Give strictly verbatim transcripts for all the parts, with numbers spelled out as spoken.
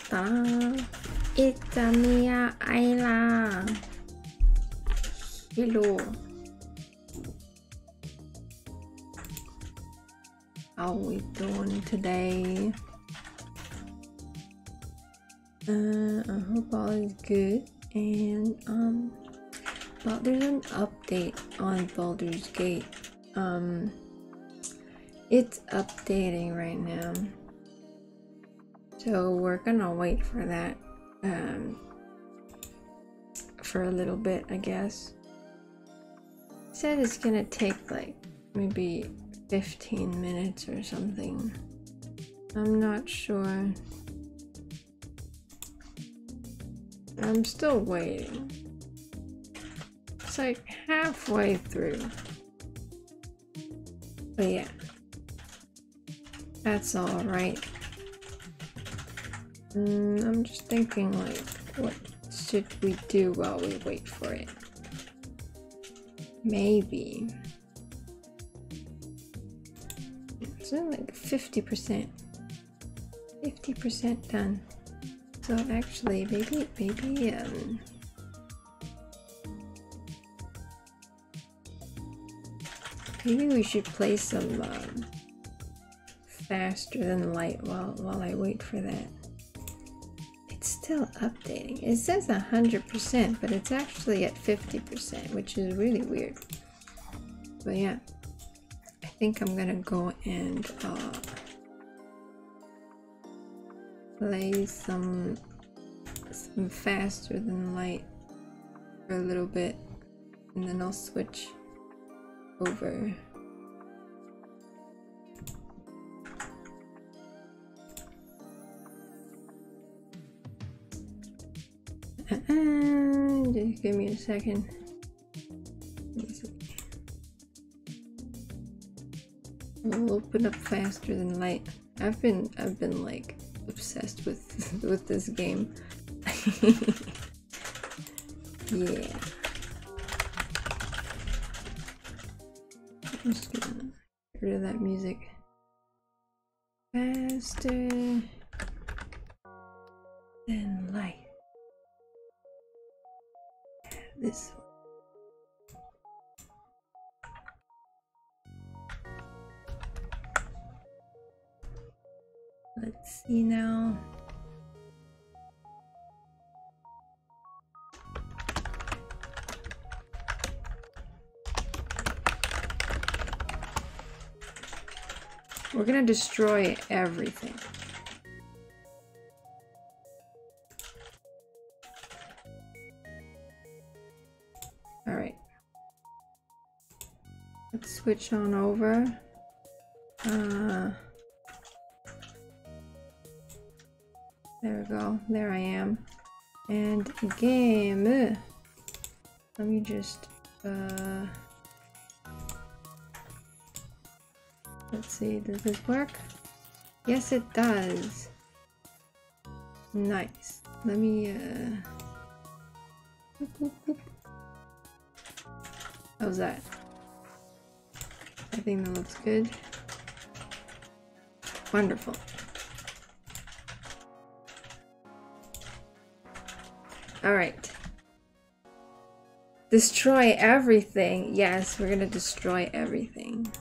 Ah, it's Mia Ayla. Hello. How we doing today? Uh, I hope all is good. And um, but there's an update on Baldur's Gate. Um, it's updating right now, so we're gonna wait for that um for a little bit, I guess. It said it's gonna take like maybe fifteen minutes or something. I'm not sure. I'm still waiting. It's like halfway through. But yeah. That's alright. Mm, I'm just thinking like, what should we do while we wait for it? Maybe. It's only like fifty percent. fifty percent done. So actually, maybe, maybe, um... maybe we should play some, um... faster than light while, while I wait for that. It's still updating. It says one hundred percent, but it's actually at fifty percent, which is really weird. But yeah, I think I'm gonna go and uh, play some some faster than light for a little bit, and then I'll switch over. Uh, just give me a second. I'll open up faster than light. I've been I've been like obsessed with with this game. Yeah. I'm just gonna get rid of that music. Faster than light. This one. Let's see now. We're gonna destroy everything. Alright. Let's switch on over. Uh, there we go. There I am. And game. Ugh. Let me just... Uh, let's see. Does this work? Yes, it does. Nice. Let me... Uh, boop, boop, boop. How's that? I think that looks good. Wonderful. Alright. Destroy everything. Yes, we're gonna destroy everything.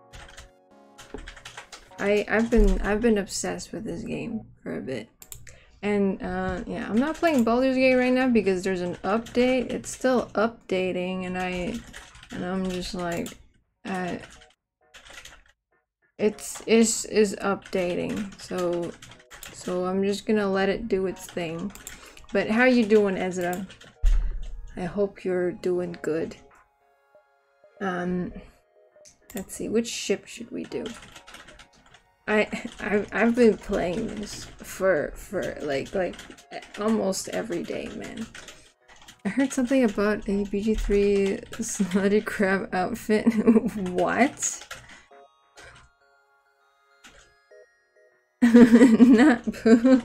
I I've been I've been obsessed with this game for a bit. And uh, yeah, I'm not playing Baldur's Gate right now because there's an update. It's still updating, and I and I'm just like, uh, it's is is updating. So so I'm just gonna let it do its thing. But how you doing, Ezra? I hope you're doing good. Um, let's see, which ship should we do? I I've, I've been playing this for for like like almost every day, man. I heard something about a B G three slutty crab outfit. What? Not poo.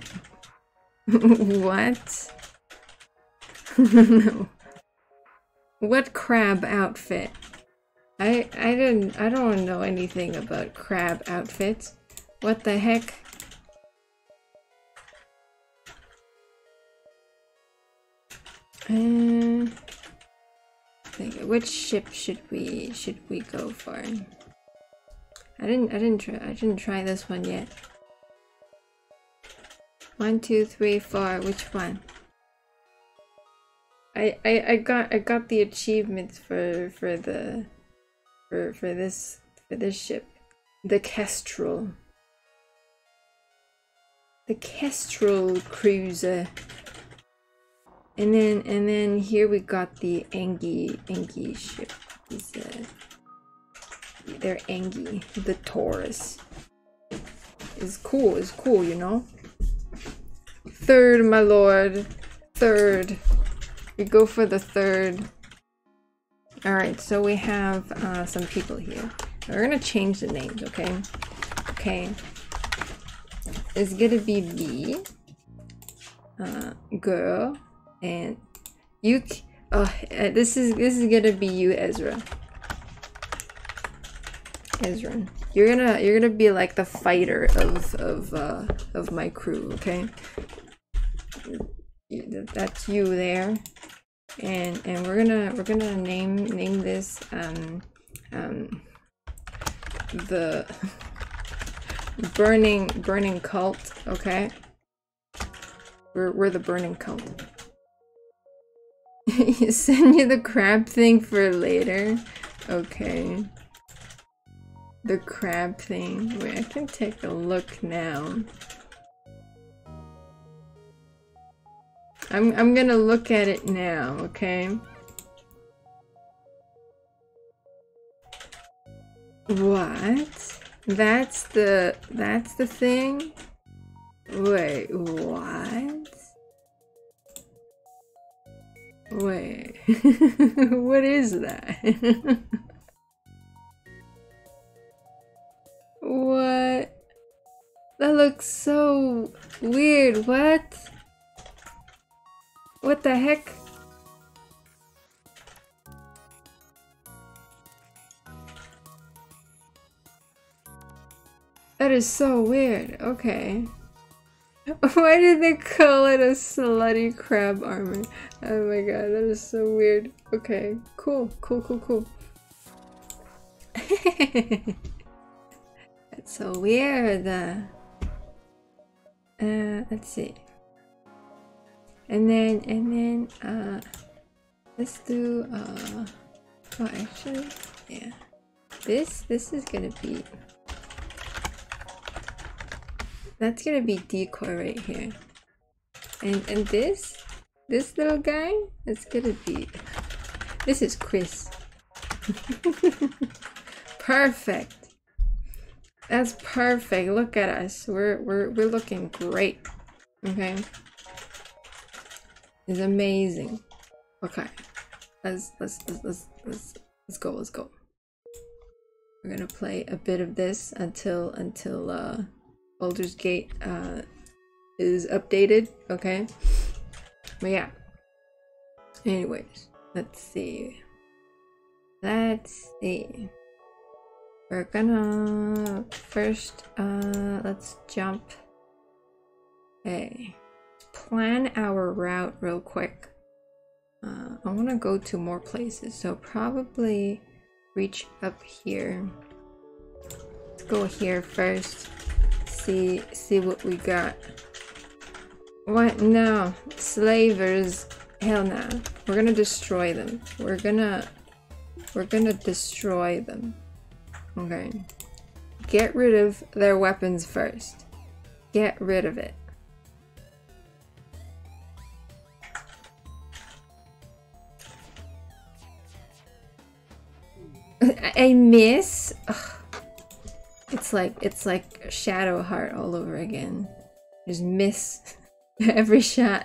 What? No. What crab outfit? I I didn't I don't know anything about crab outfits. What the heck? Uh, which ship should we should we go for? I didn't I didn't try I didn't try this one yet. One, two, three, four. Which one? I I I got I got the achievements for for the for for this for this ship, the Kestrel. The Kestrel cruiser. And then and then here we got the Engi Engi ship. Is uh, they're Engi, the Taurus. Is cool, is cool, you know. Third, my lord. Third. We go for the third. Alright, so we have uh, some people here. We're gonna change the names, okay? Okay. It's gonna be V. Uh, girl. And you, oh, uh, this is this is gonna be you, Ezra. Ezra, you're gonna you're gonna be like the fighter of of uh, of my crew, okay? That's you there, and and we're gonna we're gonna name name this um um the burning burning cult, okay? We're we're the burning cult. Send you the crab thing for later. Okay. The crab thing. Wait, I can take a look now. I'm I'm gonna look at it now, okay? What? That's the that's the thing? Wait, what? Wait, what is that? What? That looks so weird. What? What the heck? That is so weird. Okay. Why did they call it a slutty crab armor? Oh my god, that is so weird. Okay, cool, cool, cool, cool. That's so weird. Uh, let's see. And then, and then, uh, let's do, uh, oh, actually, yeah. This, this is gonna be... That's gonna be decoy right here. And and this this little guy, it's gonna be this is Chris. Perfect. That's perfect. Look at us. We're we're we're looking great. Okay. It's amazing. Okay. Let's let's let's let's let's, let's go, let's go. We're gonna play a bit of this until until uh Baldur's Gate uh, is updated, okay? But yeah. Anyways, let's see. Let's see. We're gonna first, uh, let's jump. Okay. Plan our route real quick. Uh, I want to go to more places, so probably reach up here. Let's go here first. See, see what we got. What? No. Slavers. Hell no. We're gonna destroy them. We're gonna... We're gonna destroy them. Okay. Get rid of their weapons first. Get rid of it. I miss? Ugh. It's like it's like Shadowheart all over again. Just miss every shot.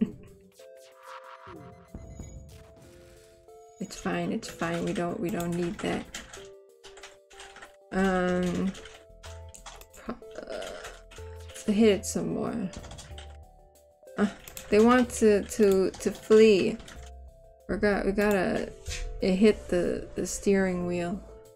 It's fine. It's fine. We don't we don't need that. Um. Uh, let's hit it some more. Uh, they want to to to flee. We got we gotta hit the the steering wheel.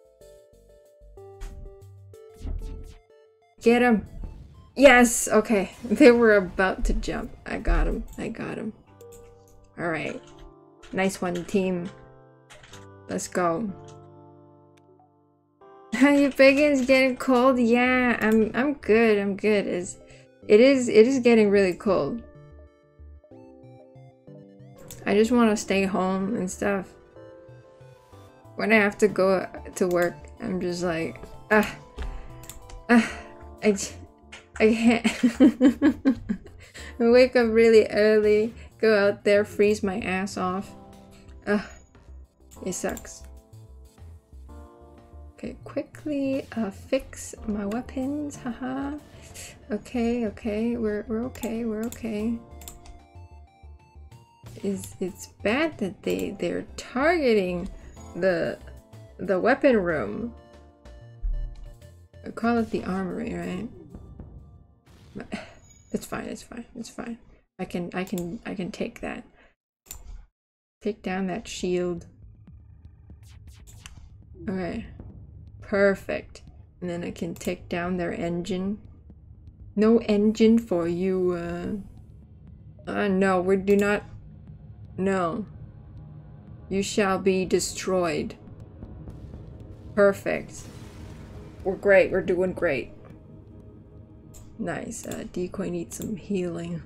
Get him! Yes! Okay. They were about to jump. I got him. I got him. Alright. Nice one, team. Let's go. Your bacon's getting cold? Yeah, I'm I'm good, I'm good. It's, it is it is getting really cold. I just want to stay home and stuff. When I have to go to work, I'm just like, ah, ah, I, I can't. I wake up really early, go out there, freeze my ass off. Ugh, it sucks. Okay, quickly uh, fix my weapons, haha. Okay, okay, we're we're okay, we're okay. Is it's bad that they they're targeting the the weapon room. I call it the armory, right? But it's fine, it's fine, it's fine. I can I can I can take that. Take down that shield. Okay. Perfect. And then I can take down their engine. No engine for you, uh uh no, we do not. No. You shall be destroyed. Perfect. We're great. We're doing great. Nice. Uh, Decoy needs some healing.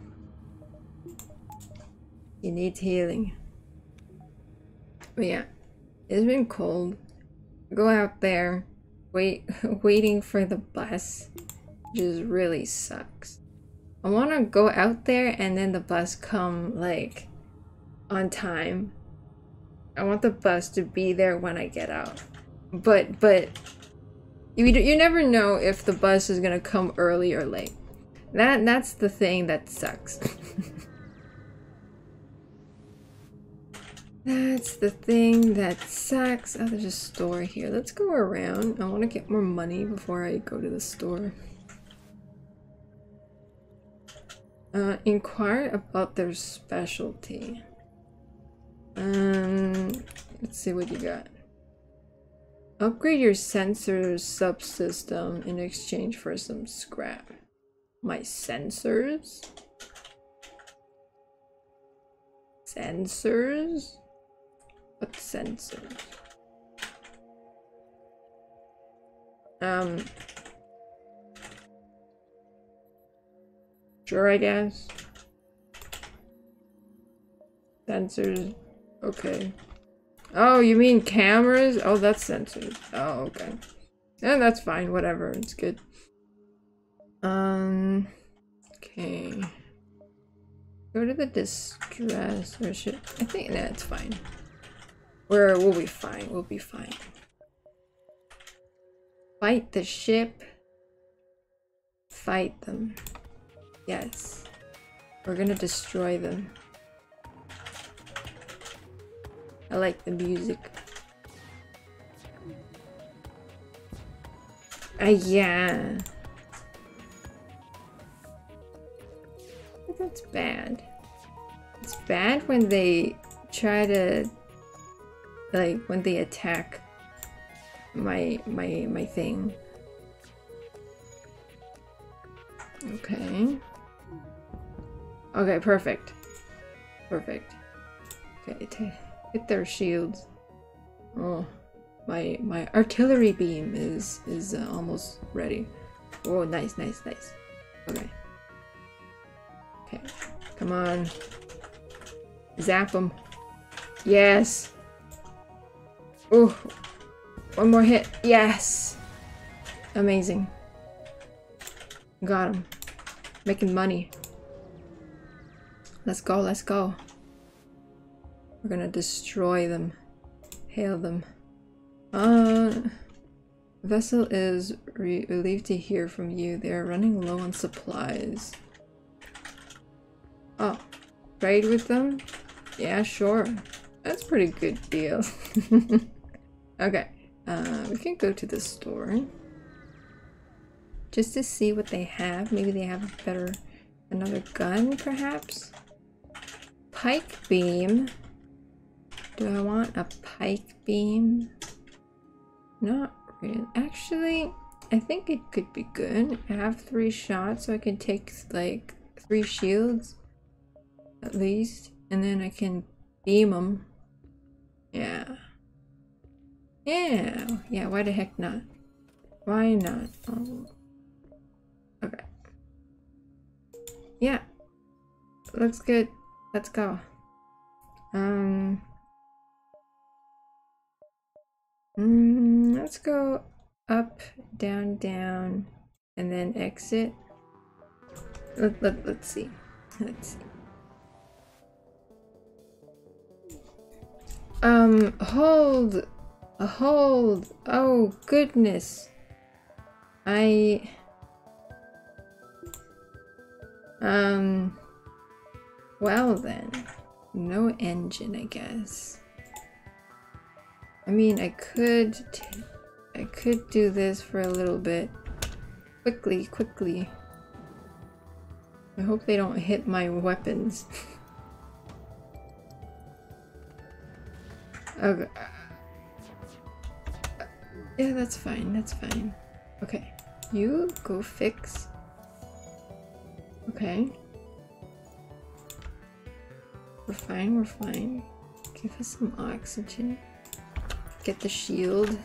He needs healing. But yeah, it's been cold. Go out there, wait, waiting for the bus, just really sucks. I want to go out there and then the bus come like on time. I want the bus to be there when I get out. But, but, you, you never know if the bus is gonna come early or late. That, that's the thing that sucks. That's the thing that sucks. Oh, there's a store here. Let's go around. I want to get more money before I go to the store. Uh, inquire about their specialty. Um, let's see what you got. Upgrade your sensor subsystem in exchange for some scrap. My sensors? Sensors? What sensors? Um... Sure, I guess. Sensors. Okay. Oh, you mean cameras? Oh, that's sensors. Oh, okay. Yeah, that's fine. Whatever. It's good. Um. Okay. Go to the distress or should I think that's fine. We're we'll be fine. We'll be fine. Fight the ship. Fight them. Yes. We're gonna destroy them. I like the music. Ah, uh, yeah. But that's bad. It's bad when they try to, like, when they attack my my my thing. Okay. Okay, perfect. Perfect. Okay, hit their shields. Oh, my my artillery beam is is uh, almost ready. Oh, nice, nice, nice. Okay. Okay, come on. Zap them. Yes. Oh, one more hit. Yes. Amazing. Got him. Making money. Let's go, let's go. We're gonna destroy them. Hail them. Uh, vessel is re relieved to hear from you. They are running low on supplies. Oh, trade with them? Yeah, sure. That's a pretty good deal. Okay, uh, we can go to the store. Just to see what they have. Maybe they have a better, another gun, perhaps? Pike beam. Do I want a pike beam? Not really. Actually, I think it could be good. I have three shots, so I can take like three shields at least. And then I can beam them. Yeah. Yeah. Yeah, why the heck not? Why not? Oh. Okay. Yeah. Looks good. Let's go. Um. Mm, let's go up, down, down, and then exit. Let, let, let's see. Let's see. Um, hold. Hold. Oh, goodness. I... Um... Well then. No engine, I guess. I mean, I could... T I could do this for a little bit. Quickly, quickly. I hope they don't hit my weapons. Okay. Yeah, that's fine, that's fine. Okay. You go fix. Okay. We're fine, we're fine. Give us some oxygen. Get the shield.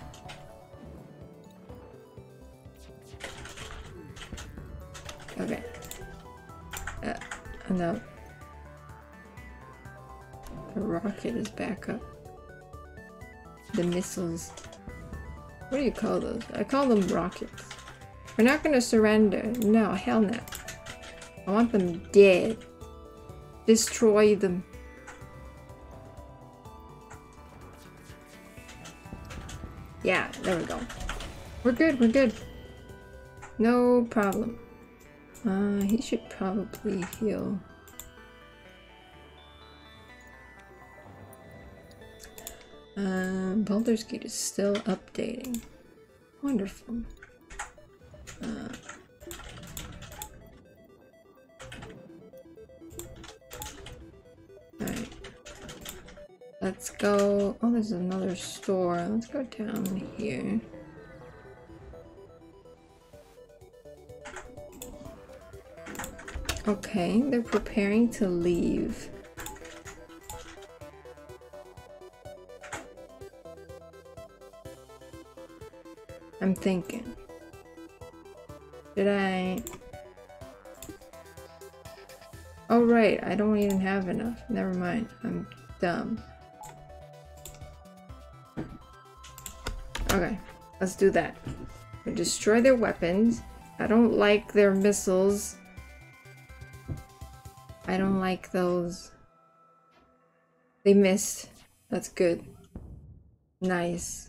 Okay. Uh, no. The rocket is back up. The missiles. What do you call those? I call them rockets. We're not gonna surrender. No, hell no. I want them dead. Destroy them. Yeah, there we go. We're good, we're good. No problem. Uh, he should probably heal. Um, Baldur's Gate is still updating. Wonderful. Uh, Alright. Let's go. Oh, there's another store. Let's go down here. Okay, they're preparing to leave. I'm thinking. Did I... Oh right, I don't even have enough. Never mind, I'm dumb. Okay, let's do that. We destroy their weapons. I don't like their missiles. I don't like those. They missed. That's good. Nice.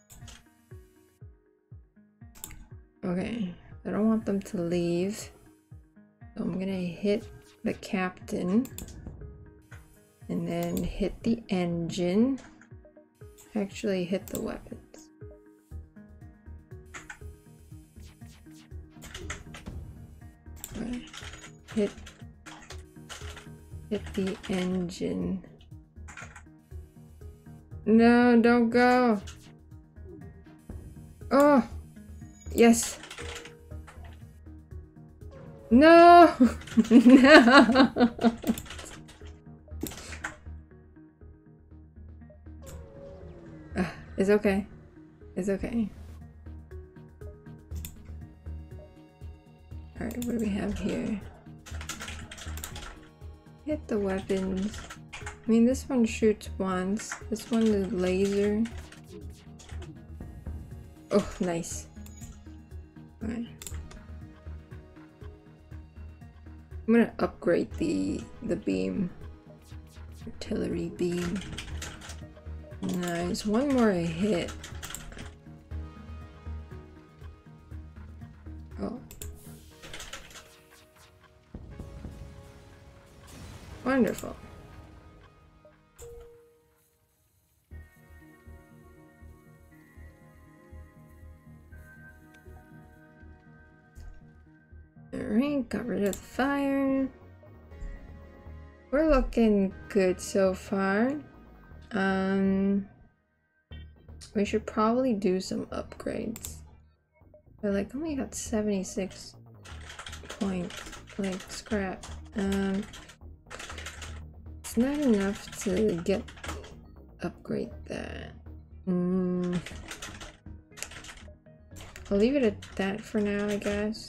Okay, I don't want them to leave. So I'm gonna hit the captain. And then hit the engine. Actually hit the weapons. Okay. Hit Hit the engine. No, don't go. Oh, yes. No, no. uh, it's okay. It's okay. All right, what do we have here? Hit the weapons. I mean, this one shoots once. This one is laser. Oh, nice. Alright. I'm gonna upgrade the the beam. Artillery beam. Nice. One more hit. Oh. Wonderful. Alright, got rid of the fire. We're looking good so far. Um, we should probably do some upgrades. I like only got seventy-six points. Like scrap. Um, let's It's not enough to get upgrade that. Mm. I'll leave it at that for now, I guess.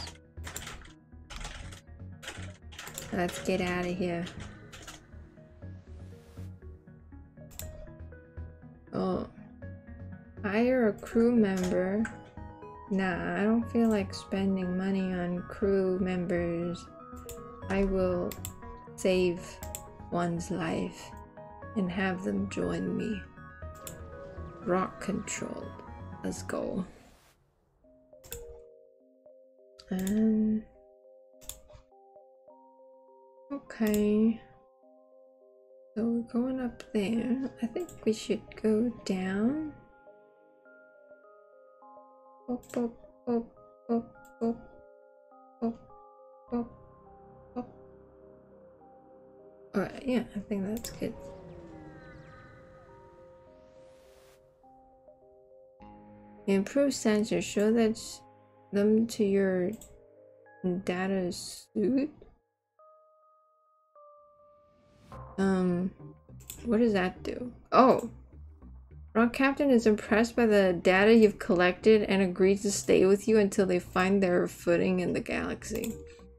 Let's get out of here. Oh. Hire a crew member. Nah, I don't feel like spending money on crew members. I will save one's life and have them join me. Rock controlled. Let's go. Um. Okay. So we're going up there. I think we should go down. Up, up, up, up, up, up, up, up. Alright, yeah, I think that's good. Improve sensors. Show that them to your data suit. Um, what does that do? Oh! Rock Captain is impressed by the data you've collected and agrees to stay with you until they find their footing in the galaxy.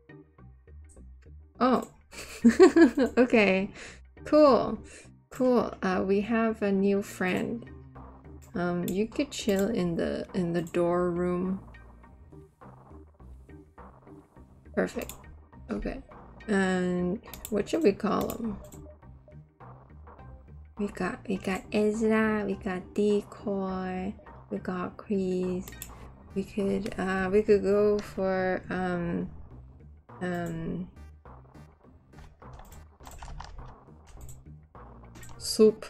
Oh. Okay. Cool. Cool. Uh, we have a new friend. Um, you could chill in the in the door room. Perfect. Okay. And what should we call him? We got we got Ezra, we got Decoy, we got Kreese. We could uh we could go for um um Soup.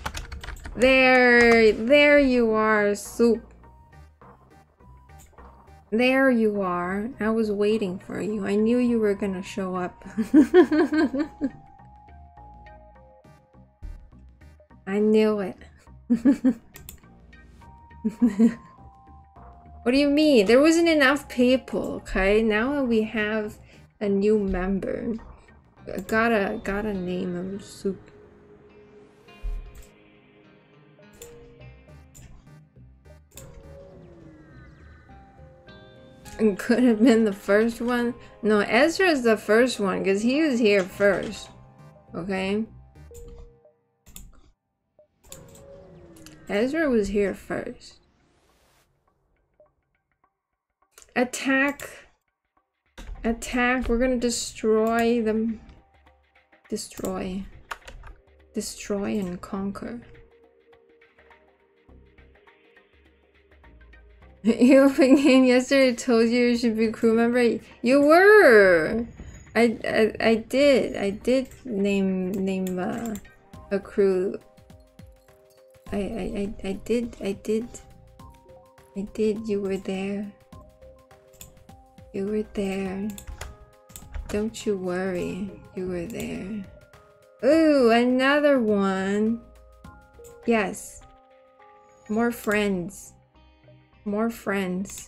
There there you are, Soup. There you are. I was waiting for you. I knew you were gonna show up. I knew it. What do you mean? There wasn't enough people, okay? Now we have a new member. Gotta, gotta name him Soup. It could have been the first one. No, Ezra's the first one because he was here first. Okay? Ezra was here first. Attack! Attack! We're gonna destroy them. Destroy. Destroy and conquer. You opened game yesterday told you you should be a crew member. You were! I, I, I did. I did name name uh, a crew. I, I, I, I did, I did, I did, you were there. You were there. Don't you worry, you were there. Ooh, another one. Yes. More friends. More friends.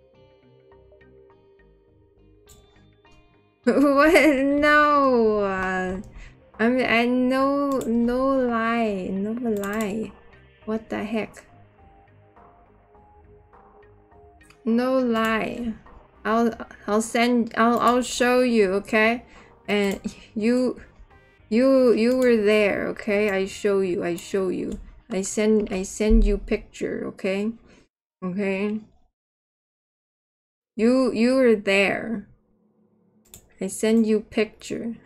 What? No. Uh, I mean, I no, no lie, no lie. What the heck? No lie. I'll I'll send I'll I'll show you, okay? And you you you were there, okay? I show you, I show you. I send I send you picture, okay? Okay? You you were there. I send you picture.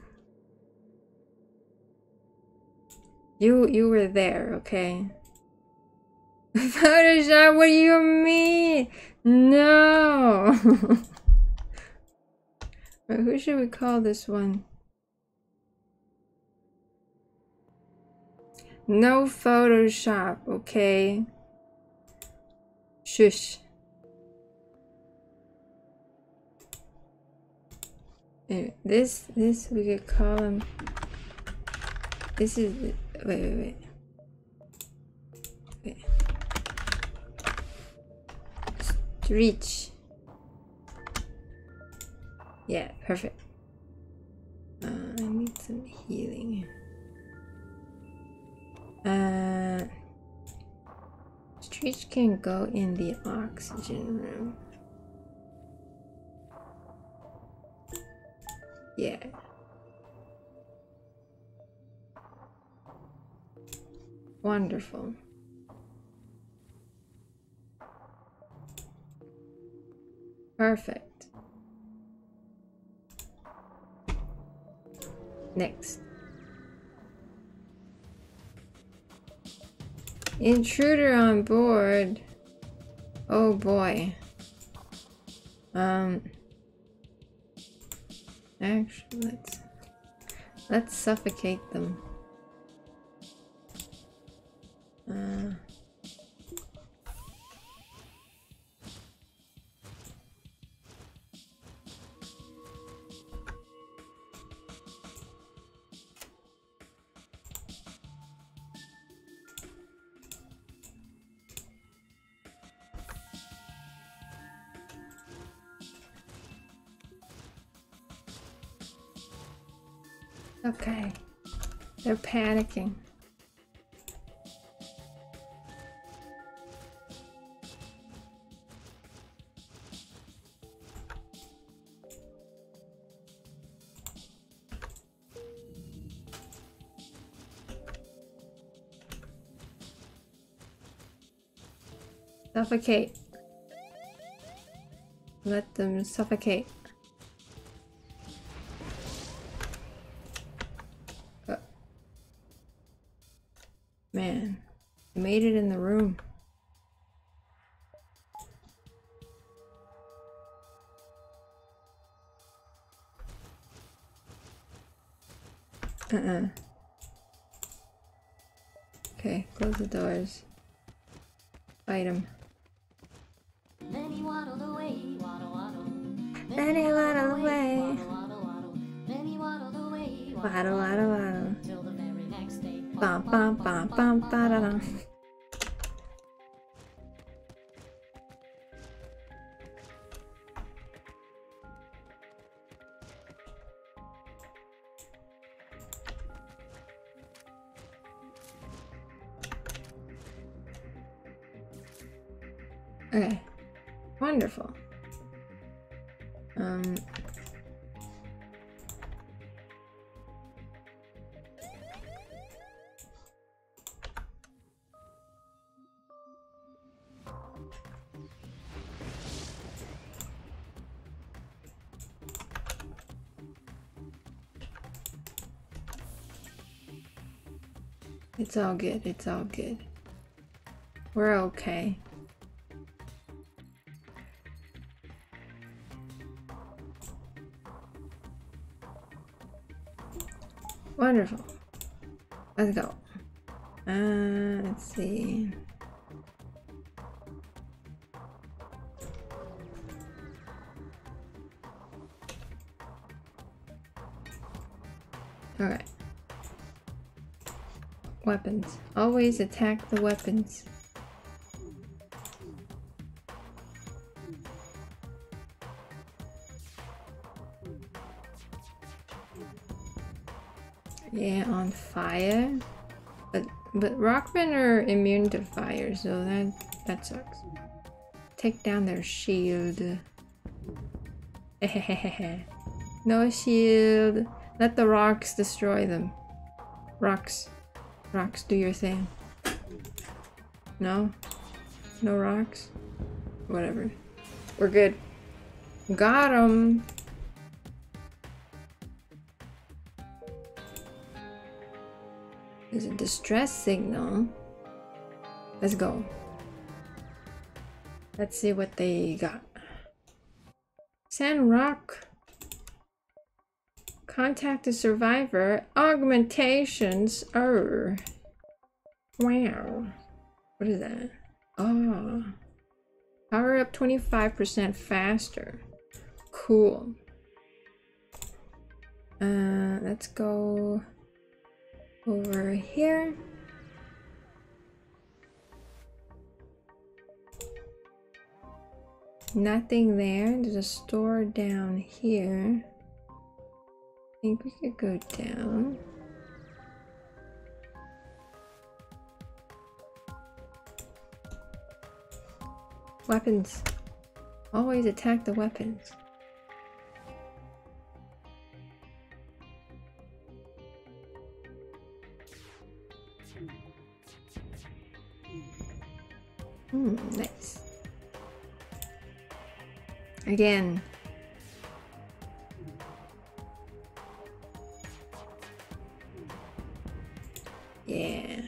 You you were there, okay? Photoshop, what do you mean? No. Wait, who should we call this one? No Photoshop, okay? Shush. This this we could call him. This is wait wait wait. Wait. Reach. Yeah, perfect. Uh, I need some healing. see. Uh, streets can go in the oxygen room. Yeah. Wonderful. Perfect. Next. Intruder on board. Oh boy. Um. Actually, let's let's suffocate them. Uh. Okay, they're panicking. Suffocate. Let them suffocate. Uh, man, I made it in the room. Uh-uh. Okay, close the doors. Fight him. Many waddled away, waddle waddle. Many waddle away. Waddle waddle waddle. Many waddled away, Waddle, waddle, waddle. till the very next day. Bum, bum, bum, bum, ba, da, da. Okay, wonderful. Um, it's all good, it's all good. We're okay. Wonderful. Let's go. Uh, let's see. Alright. Weapons. Always attack the weapons. Yeah, on fire. But but rockmen are immune to fire, so that that sucks. Take down their shield. No shield. Let the rocks destroy them. Rocks. Rocks, do your thing. No? No rocks? Whatever. We're good. Got 'em! There's a distress signal. Let's go. Let's see what they got. Sand rock. Contact a survivor. Augmentations. Oh. Wow. What is that? Oh. Power up twenty-five percent faster. Cool. Uh, let's go over here. Nothing there. There's a store down here. I think we could go down. weapons. Always attack the weapons. Hmm, nice. Again. Yeah.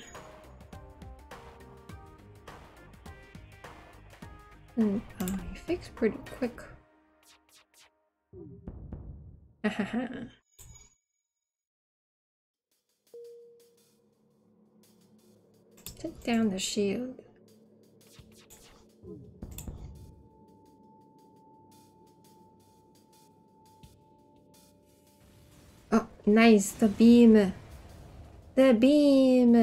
And uh, you fix pretty quick. Hahaha. Take down the shield. Oh, nice, the beam. The beam.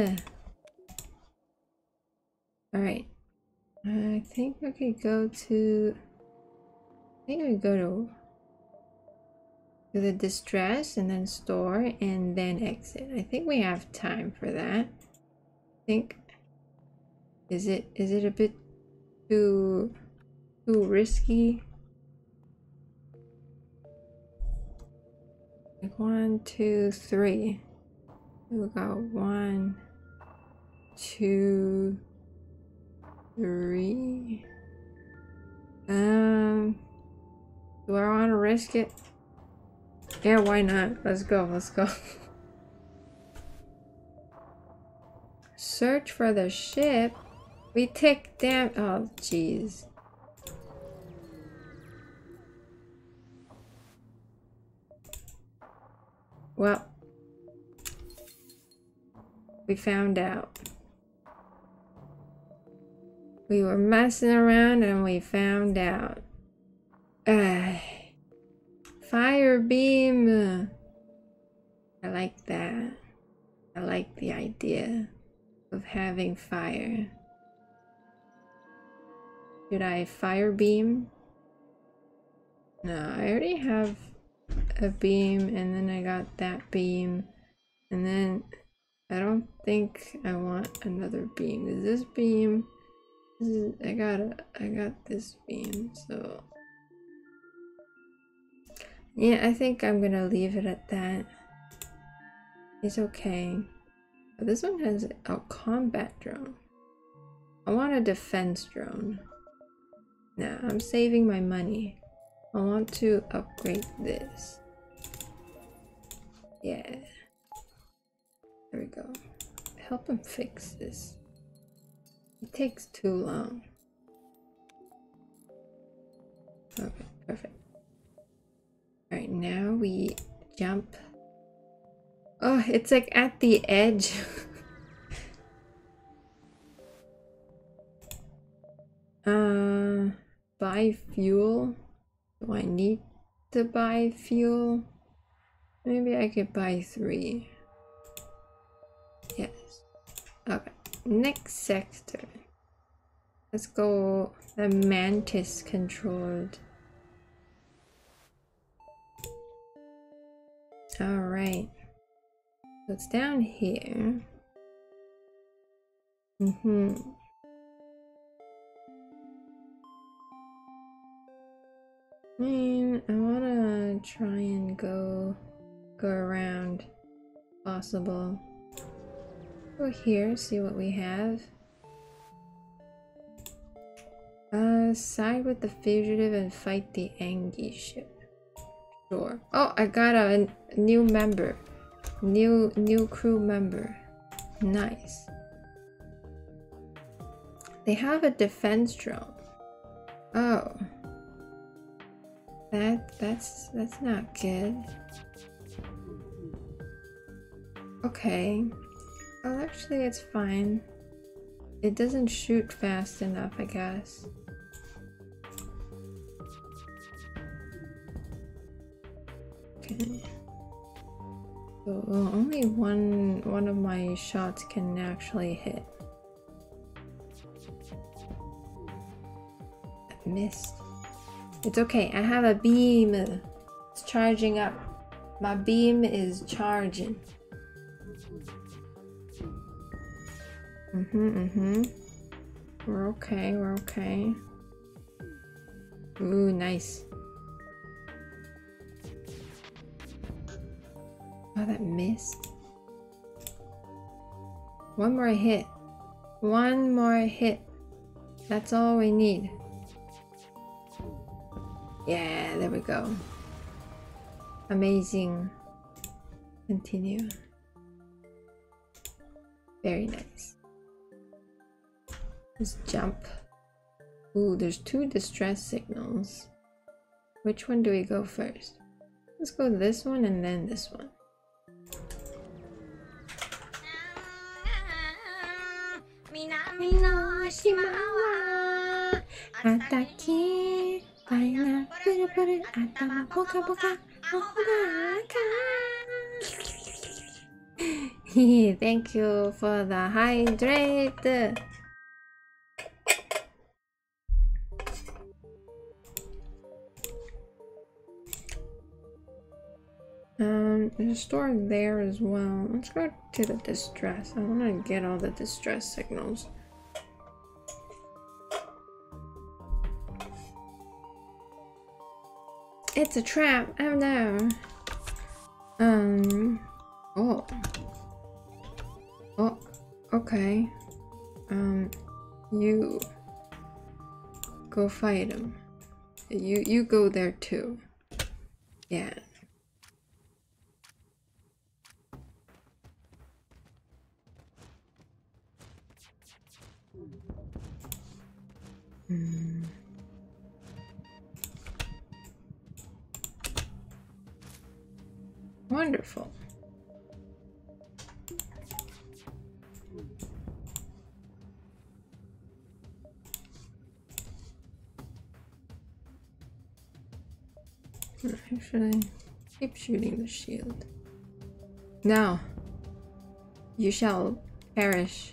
All right. I think we could go to. I think we go to to the distress and then store and then exit. I think we have time for that. I think. Is it is it a bit too too risky? Like one, two, three. We got one, two, three. Um, do I want to risk it? Yeah, why not? Let's go. Let's go. Search for the ship. We take damn. Oh, jeez. Well, we found out. We were messing around and we found out. Uh, fire beam. I like that. I like the idea of having fire. Should I fire beam? No, I already have a beam and then I got that beam and then I don't think I want another beam. Is this beam? This is, I got a, I got this beam, so yeah, I think I'm gonna leave it at that. It's okay. But this one has a combat drone. I want a defense drone. Nah, I'm saving my money. I want to upgrade this. Yeah. There we go. Help him fix this. It takes too long. Okay, perfect. Alright, now we jump. Oh, it's like at the edge. uh, buy fuel. Do I need to buy fuel? Maybe I could buy three. Yes. Okay. Next sector. Let's go the Mantis controlled. Alright. So it's down here. Mm-hmm. I mean, I wanna try and go go around if possible. Go here, see what we have. Uh, side with the fugitive and fight the Angie ship. Sure. Oh, I got a, a new member. New new crew member. Nice. They have a defense drone. Oh. That that's that's not good. Okay. Oh, actually it's fine. It doesn't shoot fast enough, I guess. Okay. So only one one of my shots can actually hit. I missed. It's okay, I have a beam. It's charging up. My beam is charging. Mm-hmm, mm-hmm. We're okay, we're okay. Ooh, nice. Oh, that missed. One more hit. One more hit. That's all we need. Yeah, there we go. Amazing. Continue. Very nice. Let's jump. Ooh, there's two distress signals. Which one do we go first? Let's go this one and then this one. Thank you for the hydrate. Um, there's a store there as well. Let's go to the distress. I want to get all the distress signals. It's a trap. Oh no. Um. Oh. Oh. Okay. Um. You go fight him. You you go there too. Yeah. Hmm. Wonderful. Actually, keep shooting the shield. Now, you shall perish.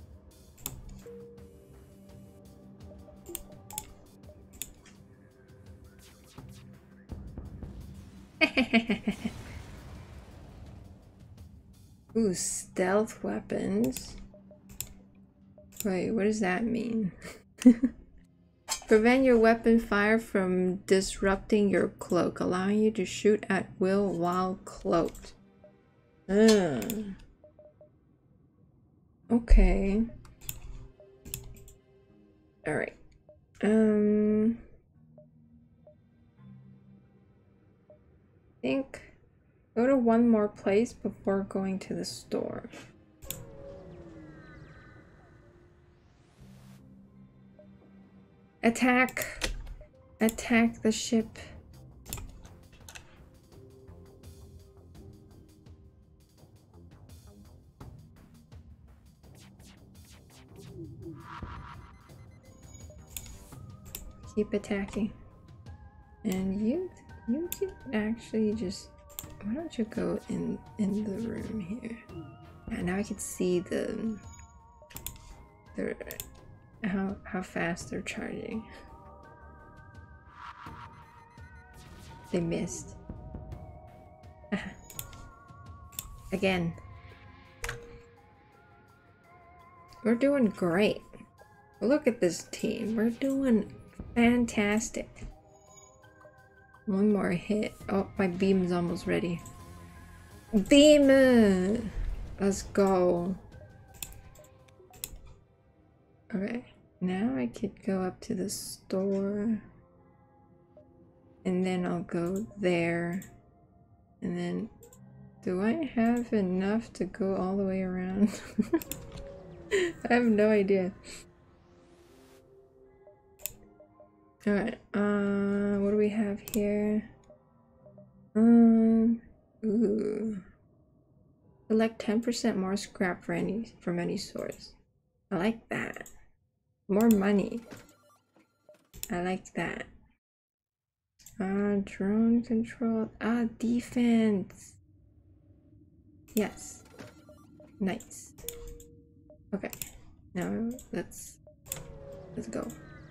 Ooh, stealth weapons. Wait, what does that mean? Prevent your weapon fire from disrupting your cloak, allowing you to shoot at will while cloaked. Uh. Okay. Alright. Um... I think go to one more place before going to the store. Attack! Attack the ship. Keep attacking. And you you can actually just, why don't you go in in the room here? Yeah, now I can see the the how how fast they're charging. They missed. Again. We're doing great. Look at this team. We're doing fantastic. One more hit. Oh, my beam's almost ready. Beam! Let's go. Okay. Now I could go up to the store. And then I'll go there. And then... do I have enough to go all the way around? I have no idea. Alright, uh, what do we have here? Um, ooh. Select ten percent more scrap for any, from any source. I like that. More money. I like that. Uh, drone control. Ah, defense. Yes. Nice. Okay. Now let's let's go.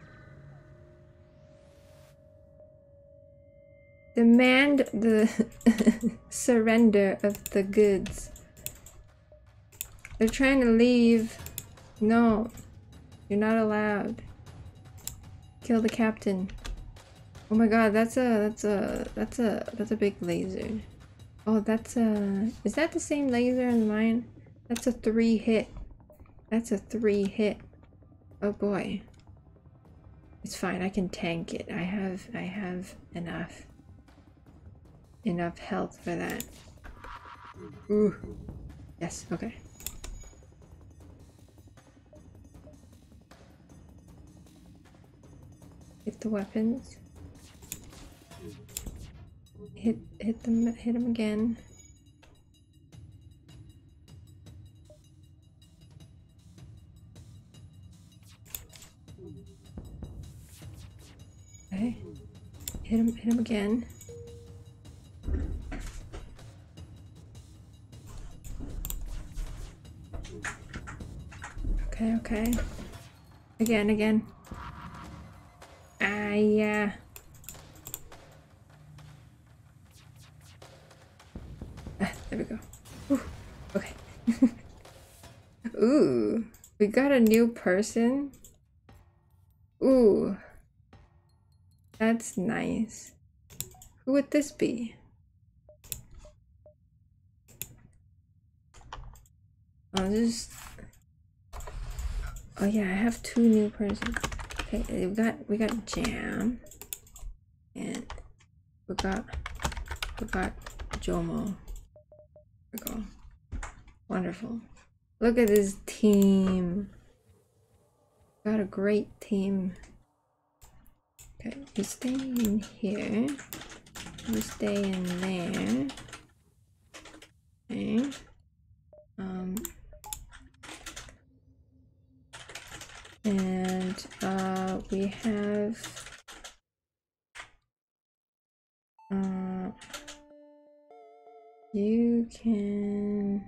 Demand the surrender of the goods. They're trying to leave. No. You're not allowed. Kill the captain. Oh my god, that's a that's a that's a that's a big laser. Oh, that's a is that the same laser as mine? That's a three hit. That's a three hit. Oh boy. It's fine, I can tank it. I have I have enough enough health for that. Ooh. Yes, okay. Hit the weapons. Hit hit them hit them again. Okay. Hit him hit him again. Okay, okay. Again, again. Ah, yeah. Ah, there we go. Ooh, okay. Ooh, we got a new person. Ooh, that's nice. Who would this be? I'll just... Oh yeah, I have two new persons. Okay, we got we got Jam, and we got we got Jomo. There we go. Wonderful. Look at this team. Got a great team. Okay, you stay in here. You stay in there. Okay. Um. And uh, we have uh, you can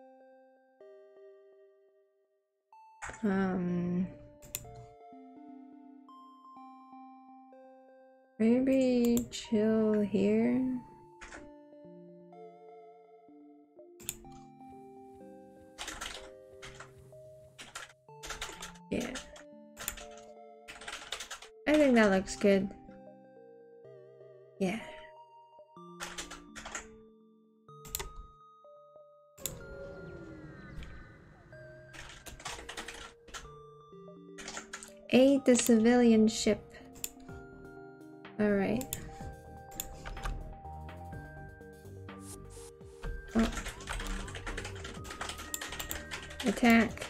um maybe chill here. Yeah, I think that looks good. Yeah. Aid the civilian ship. All right. Oh. Attack.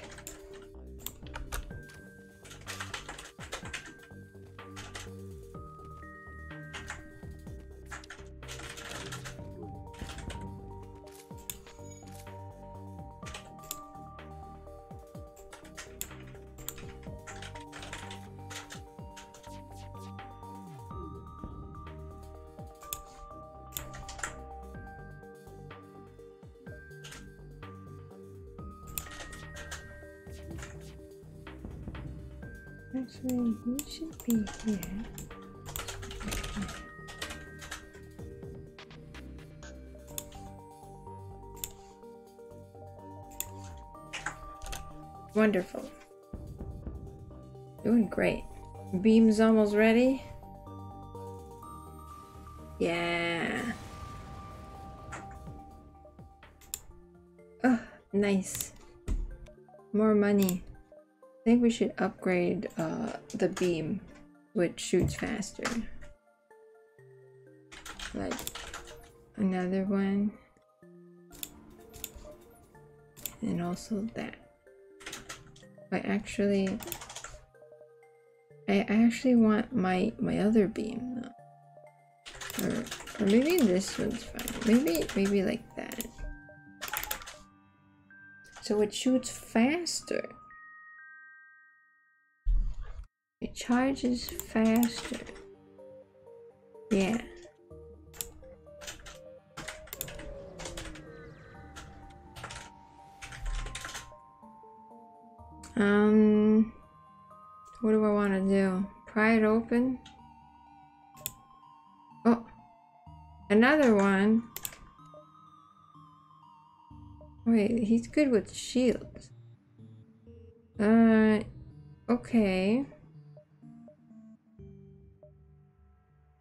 Actually, you should be here. Wonderful. Doing great. Beam's almost ready. Yeah. Oh, nice. More money. I think we should upgrade uh, the beam, which shoots faster. Like another one. And also that. I actually... I actually want my, my other beam. Or, or maybe this one's fine. Maybe, maybe like that. So it shoots faster. It charges faster. Yeah. Um, what do I want to do? Pry it open? Oh, another one. Wait, he's good with shields. Uh, okay.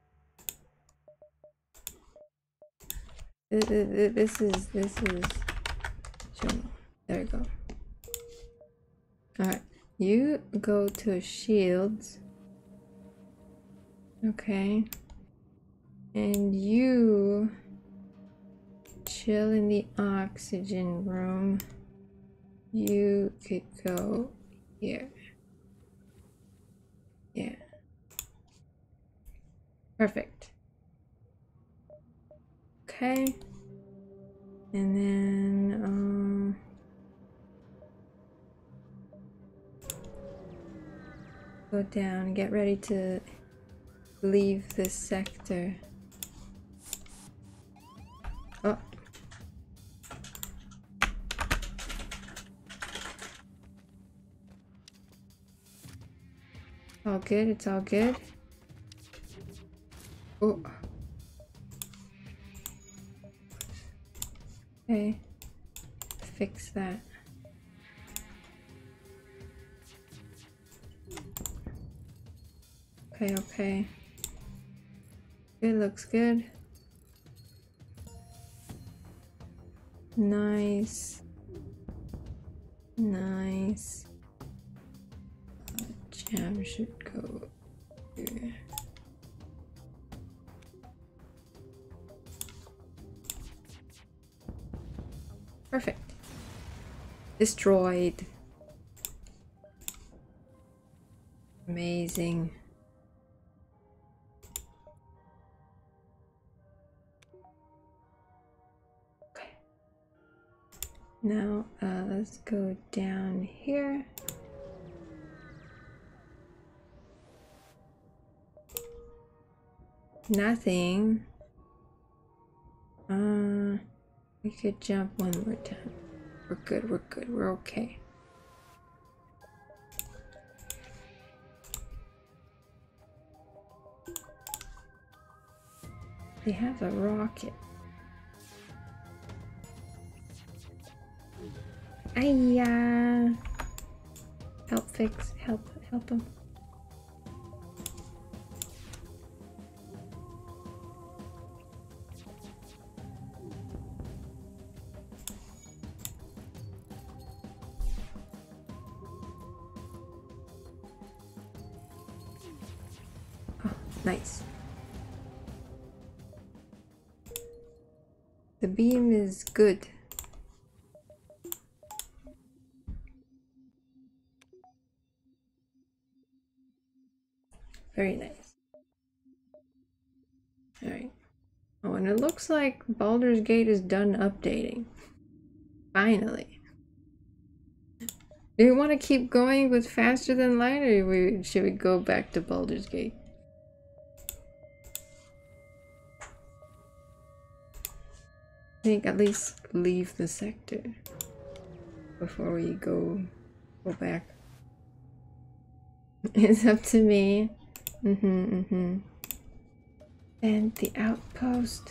This is, this is, this is, show me. There you go. Alright, you go to shields. Okay. And you chill in the oxygen room. You could go here. Yeah. Perfect. Okay. And then, um... go down, get ready to leave this sector. Oh. All good, it's all good. Oh. Okay. Fix that. Okay, okay. It looks good. Nice. Nice. Uh, jam should go here. Perfect. Destroyed. Amazing. Okay. Now, uh, let's go down here. Nothing. Uh, we could jump one more time. We're good, we're good, we're okay. They have a rocket. Ayya! Help fix, help, help them. Oh, nice. The beam is good. Very nice. Alright. Oh, and it looks like Baldur's Gate is done updating. Finally. Do you want to keep going with Faster Than Light, or we, should we go back to Baldur's Gate? I think at least leave the sector before we go go back. It's up to me. Mm-hmm, mm-hmm. And the outpost.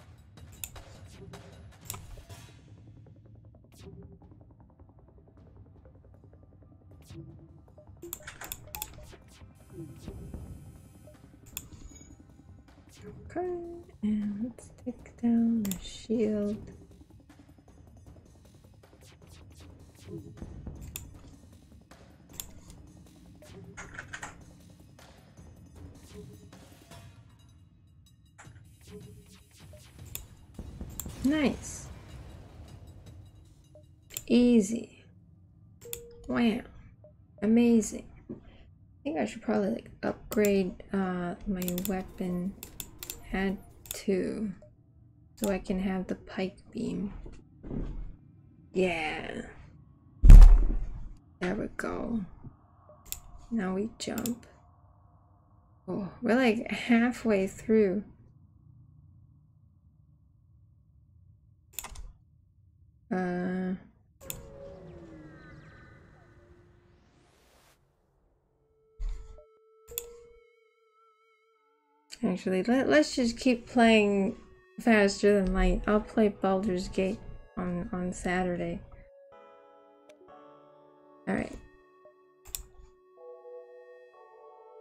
Okay, and let's take down the shield. Nice. Easy. Wow. Amazing. I think I should probably like upgrade uh, my weapon. Add two. So I can have the pike beam. Yeah. There we go. Now we jump. Oh, we're like halfway through. Uh... Actually, let, let's just keep playing Faster Than Light. I'll play Baldur's Gate on, on Saturday. Alright.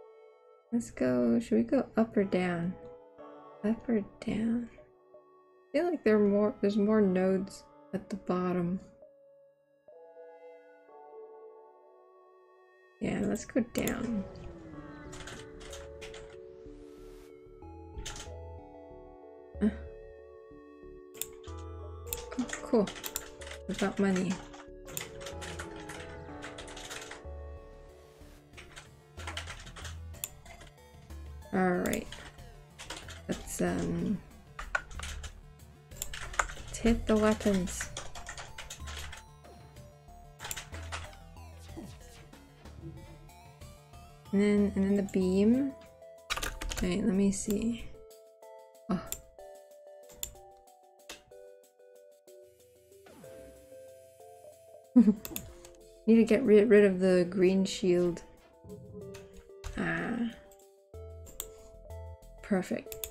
Let's go. Should we go up or down? Up or down? feel like there are more there's more nodes at the bottom. Yeah, let's go down. Uh. Oh, cool. We got money. Alright. Let's um let's hit the weapons. And then and then the beam. Wait, let me see. Oh. Need to get rid rid of the green shield. Ah. Perfect.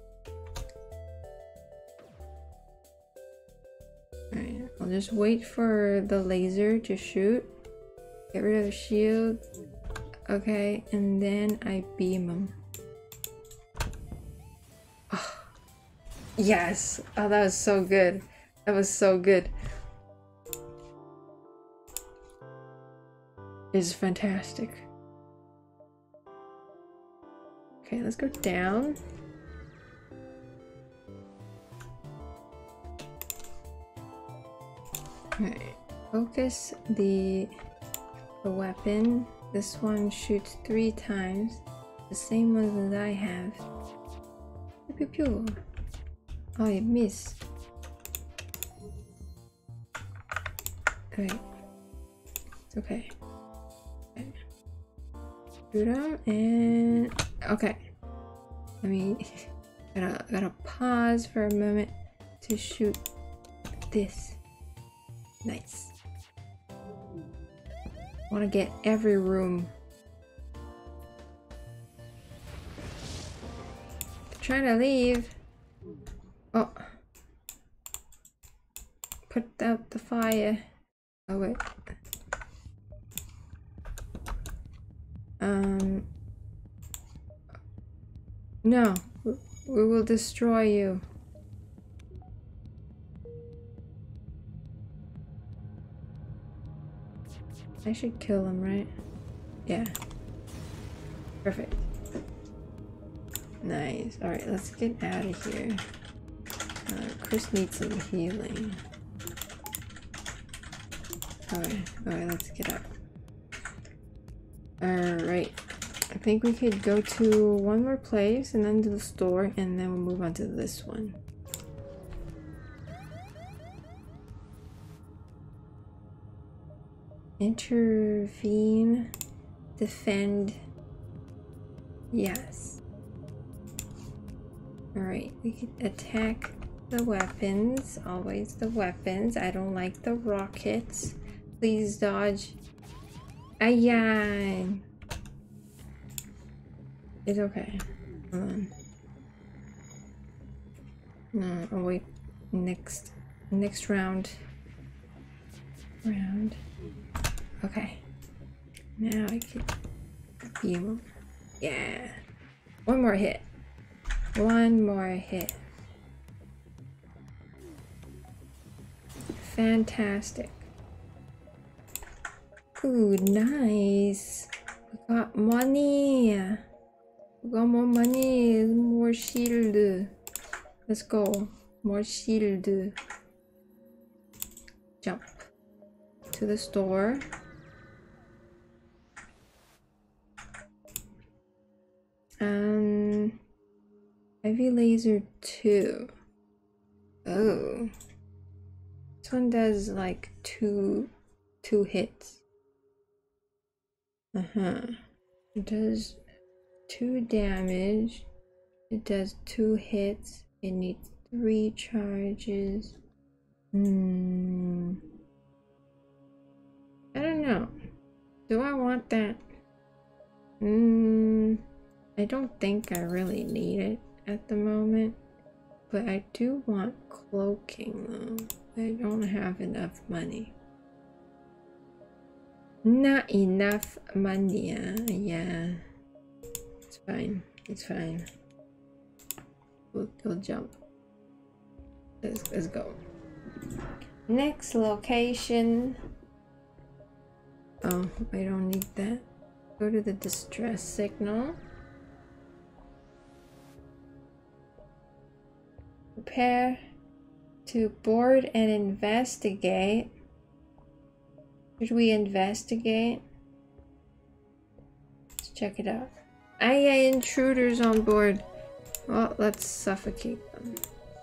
Alright, I'll just wait for the laser to shoot. Get rid of the shield. Okay, and then I beam him. Oh, yes! Oh, that was so good. That was so good. It's fantastic. Okay, let's go down. Alright, focus the, the weapon. This one shoots three times. The same one that I have. Pew pew pew. Oh, I missed. Alright. It's okay. Okay. Shoot him and okay. Let me gotta gotta pause for a moment to shoot this. Nice. Want to get every room. Trying to leave. Oh. Put out the fire. Oh wait. Um. No. We will destroy you. I should kill him, right? Yeah. Perfect. Nice. Alright, let's get out of here. Uh, Chris needs some healing. Alright, alright, let's get up. Alright. I think we could go to one more place and then to the store and then we'll move on to this one. Intervene, defend, yes. Alright, we can attack the weapons, always the weapons. I don't like the rockets. Please dodge. Ayan. It's okay. Hold on. No, oh wait. Next, next round. Round. Okay. Now I can beam him. Yeah. One more hit. One more hit. Fantastic. Ooh, nice. We got money. We got more money. More shield. Let's go. More shield. Jump to the store. Um, heavy laser two. Oh, this one does like two, two hits. Uh huh. It does two damage. It does two hits. It needs three charges. Hmm. I don't know. Do I want that? Hmm. I don't think I really need it at the moment, but I do want cloaking though. I don't have enough money. Not enough money, uh, yeah. It's fine, it's fine. We'll, we'll jump. Let's, let's go. Next location. Oh, I don't need that. Go to the distress signal. Prepare to board and investigate. Should we investigate? Let's check it out. Ah, yeah, intruders on board. Well, let's suffocate them.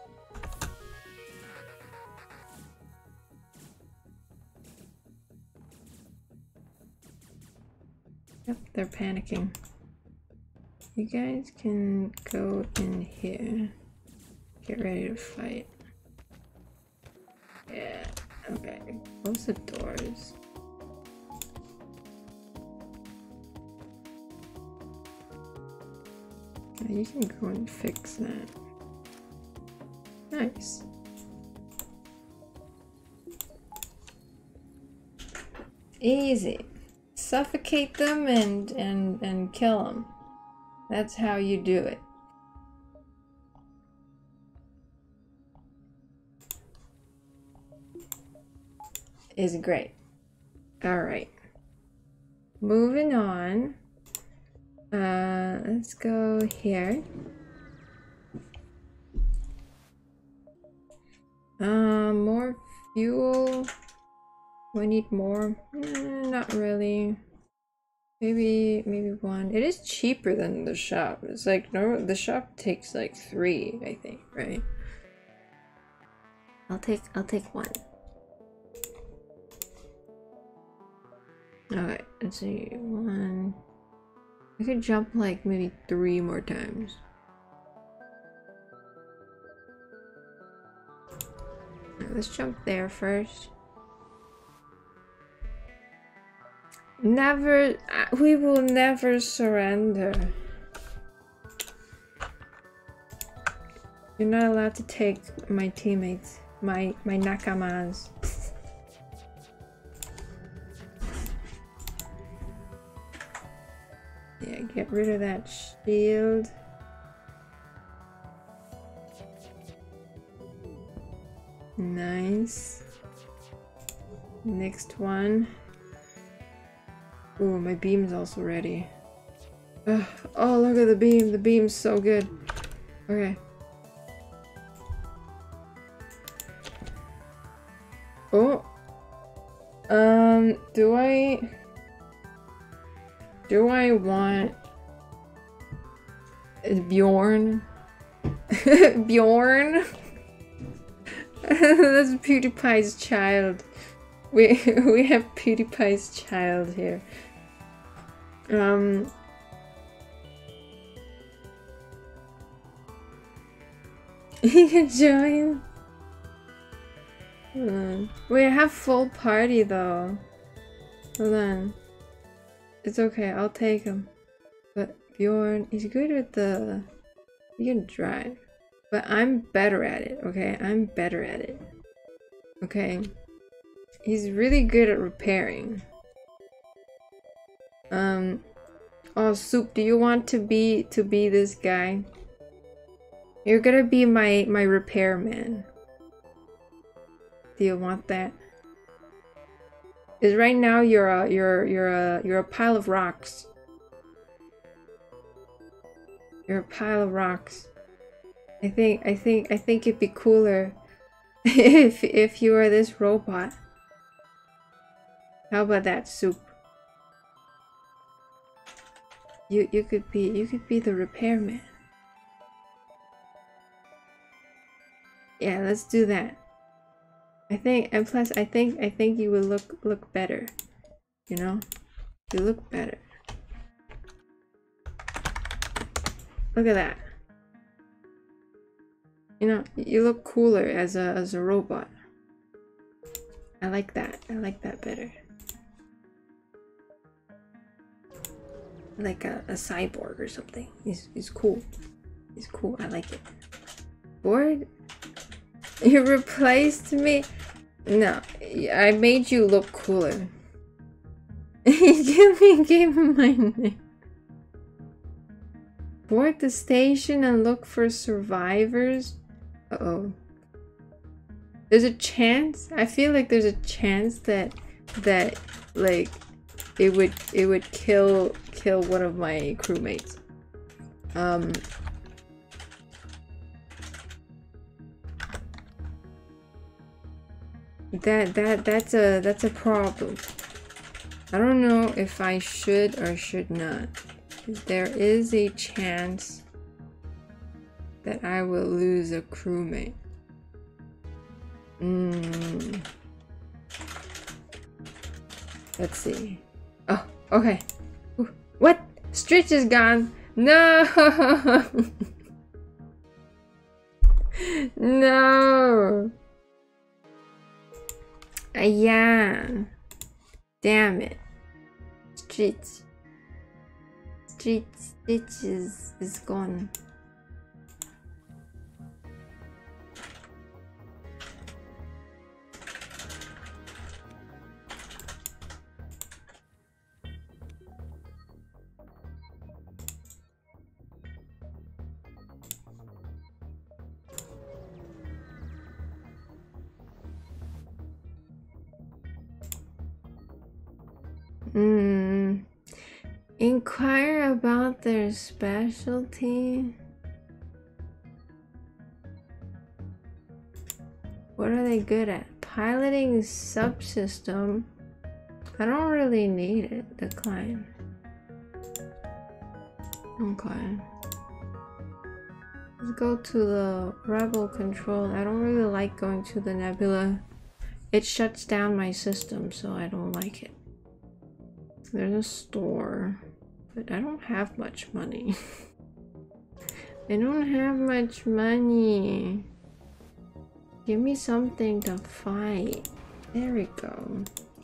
Yep, they're panicking. You guys can go in here. Get ready to fight. Yeah, okay. Close the doors. Yeah, you can go and fix that. Nice. Easy. Suffocate them and and and kill them. That's how you do it. Is great. All right. Moving on. Uh, let's go here. Uh, more fuel. Do I need more? Mm, not really. Maybe, maybe one. It is cheaper than the shop. It's like, no, the shop takes like three, I think, right? I'll take, I'll take one. Alright, let's see. One. I could jump like maybe three more times. Right, let's jump there first. Never, we will never surrender. You're not allowed to take my teammates, my my nakamas. Yeah, get rid of that shield. Nice. Next one. Oh, my beam's also ready. Ugh. Oh, look at the beam. The beam's so good. Okay. Oh. Um, do I... Do I want... Bjorn? Bjorn? That's PewDiePie's child. We, we have PewDiePie's child here. Um... He can join. Hold on. We have full party though. Hold on. It's okay, I'll take him. But Bjorn, he's good at the... He can drive. But I'm better at it, okay? I'm better at it. Okay? He's really good at repairing. Um... Oh, Soup, do you want to be to be this guy? You're gonna be my my repairman. Do you want that? Because right now you're a you're you're a you're a pile of rocks. You're a pile of rocks. I think I think I think it'd be cooler if if you were this robot. How about that, Soup? You you could be you could be the repairman. Yeah, let's do that. I think, and plus, I think, I think you will look look better. You know, you look better. Look at that. You know, you look cooler as a as a robot. I like that. I like that better. Like a, a cyborg or something. He's he's cool. He's cool. I like it. Bored? You replaced me? No, I made you look cooler. You gave me, gave me my name. Board the station and look for survivors? Uh-oh. There's a chance. I feel like there's a chance that that like it would it would kill kill one of my crewmates. Um. That that that's a that's a problem. I don't know if I should or should not. There is a chance that I will lose a crewmate. Mm. Let's see. Oh, okay. Ooh, what? Stritch is gone. No. No. Uh, yeah. Damn it. Stritch. Stritch, Stitch is, is gone. Hmm. Inquire about their specialty. What are they good at? Piloting subsystem. I don't really need it. Decline. Okay. Let's go to the rebel control. I don't really like going to the nebula. It shuts down my system, so I don't like it. There's a store, but I don't have much money. I don't have much money. Give me something to fight. There we go.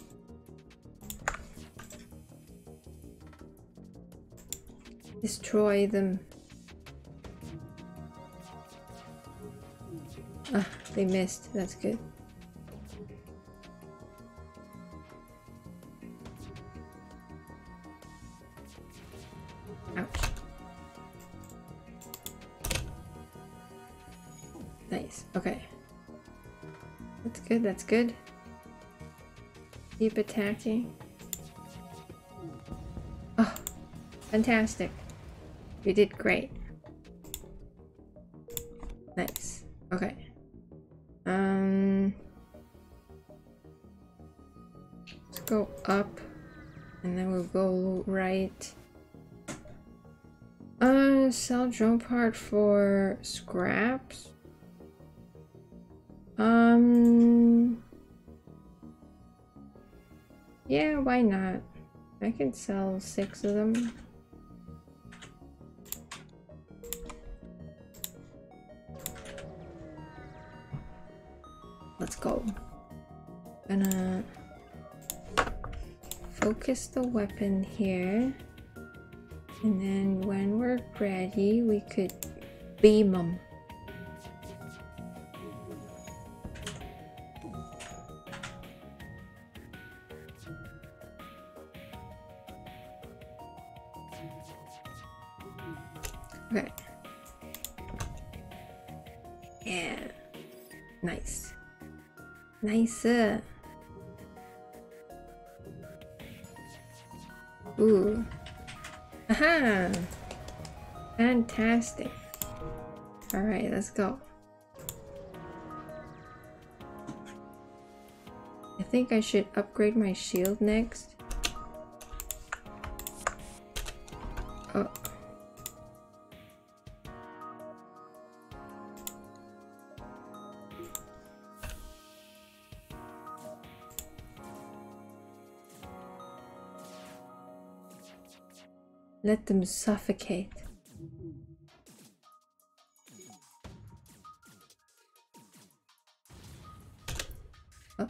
Destroy them. Ah, they missed. That's good. Ouch. Nice. Okay. That's good. That's good. Keep attacking. Oh, fantastic. You did great. Nice. Okay. Um, let's go up, and then we'll go right. Uh, sell drone part for scraps. Um, yeah, why not? I can sell six of them. Let's go. Gonna focus the weapon here. And then when we're ready, we could beam them. Okay. Yeah. Nice. Nice. Ooh. Aha! Fantastic. Alright, let's go. I think I should upgrade my shield next. Oh. Let them suffocate. Oh.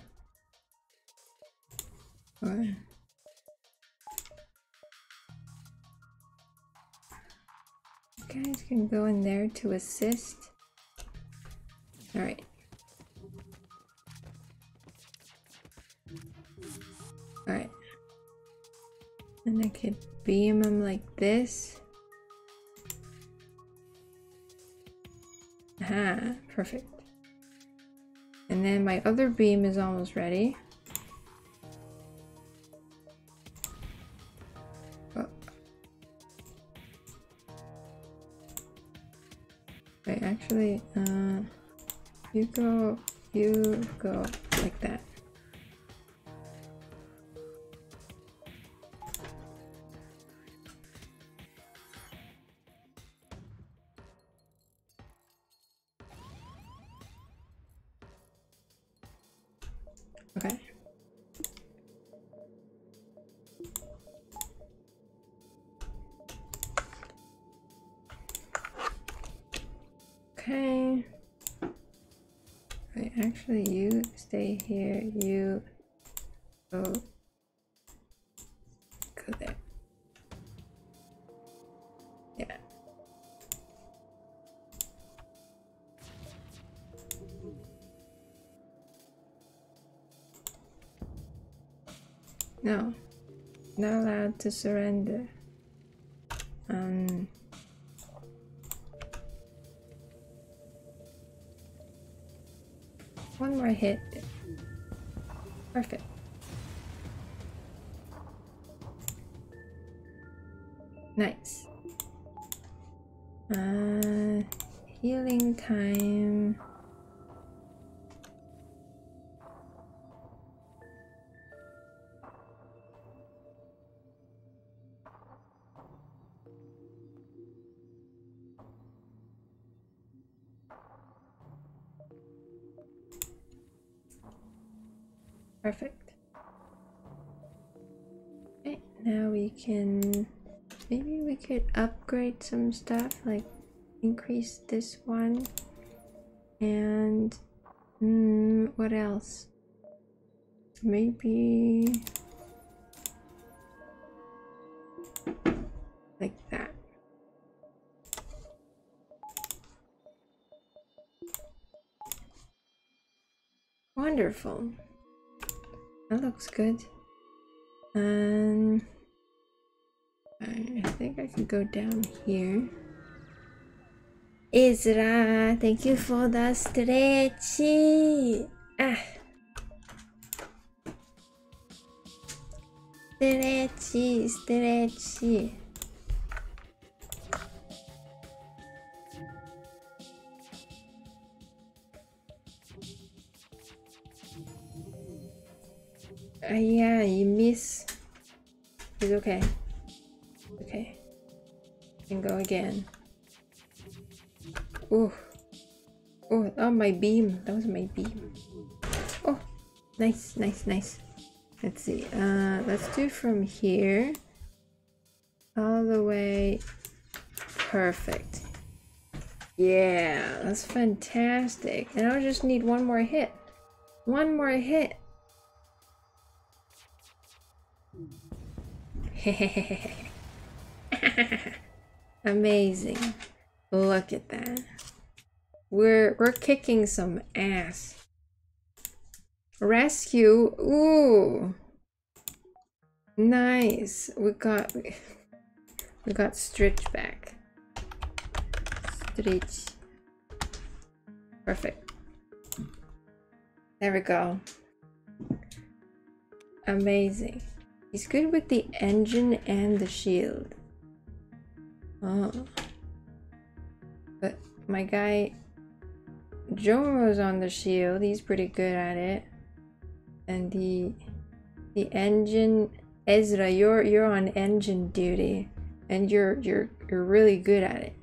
Alright. You guys can go in there to assist. Alright. Alright. And I could beam them like this. Aha, perfect. And then my other beam is almost ready. Oh. Wait, actually, uh, you go, you go like that. Okay. Okay. Wait, actually, you stay here. You go. Go there. Yeah. No. Not allowed to surrender. Um. One more hit. Perfect. Nice. Uh, healing time. Perfect. Okay, now we can, maybe we could upgrade some stuff, like increase this one. And mm, what else? Maybe like that. Wonderful. That looks good. Um, I think I could go down here. Ezra, thank you for the stretchy. Ah. Stretchy, stretchy. Uh, yeah, you miss. It's okay. Okay. And go again. Oh. Oh, oh, my beam. That was my beam. Oh, nice, nice, nice. Let's see. Uh, let's do from here all the way. Perfect. Yeah, that's fantastic. And I just need one more hit. One more hit. Amazing. Look at that. We're we're kicking some ass. Rescue. Ooh. Nice. We got we got Stretch back. Stretch. Perfect. There we go. Amazing. He's good with the engine and the shield. Oh. But my guy Jomo's on the shield. He's pretty good at it. And the the engine, Ezra, you're you're on engine duty, and you're you're you're really good at it.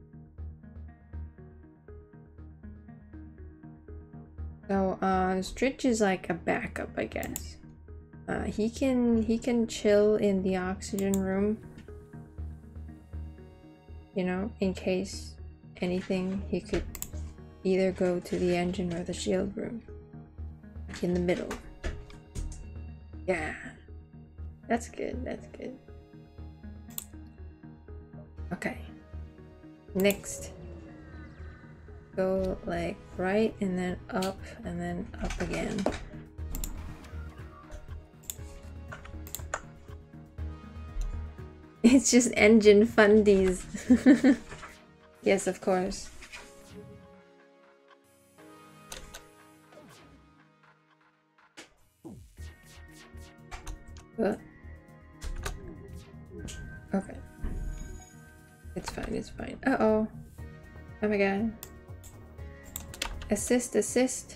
So uh, Stretch is like a backup, I guess. Uh, he can he can chill in the oxygen room, you know, in case anything. He could either go to the engine or the shield room, like in the middle. Yeah, that's good. That's good. Okay, next, go like right and then up and then up again. It's just engine fundies. Yes, of course. Okay. It's fine, it's fine. Uh-oh. Oh my god. Assist, assist.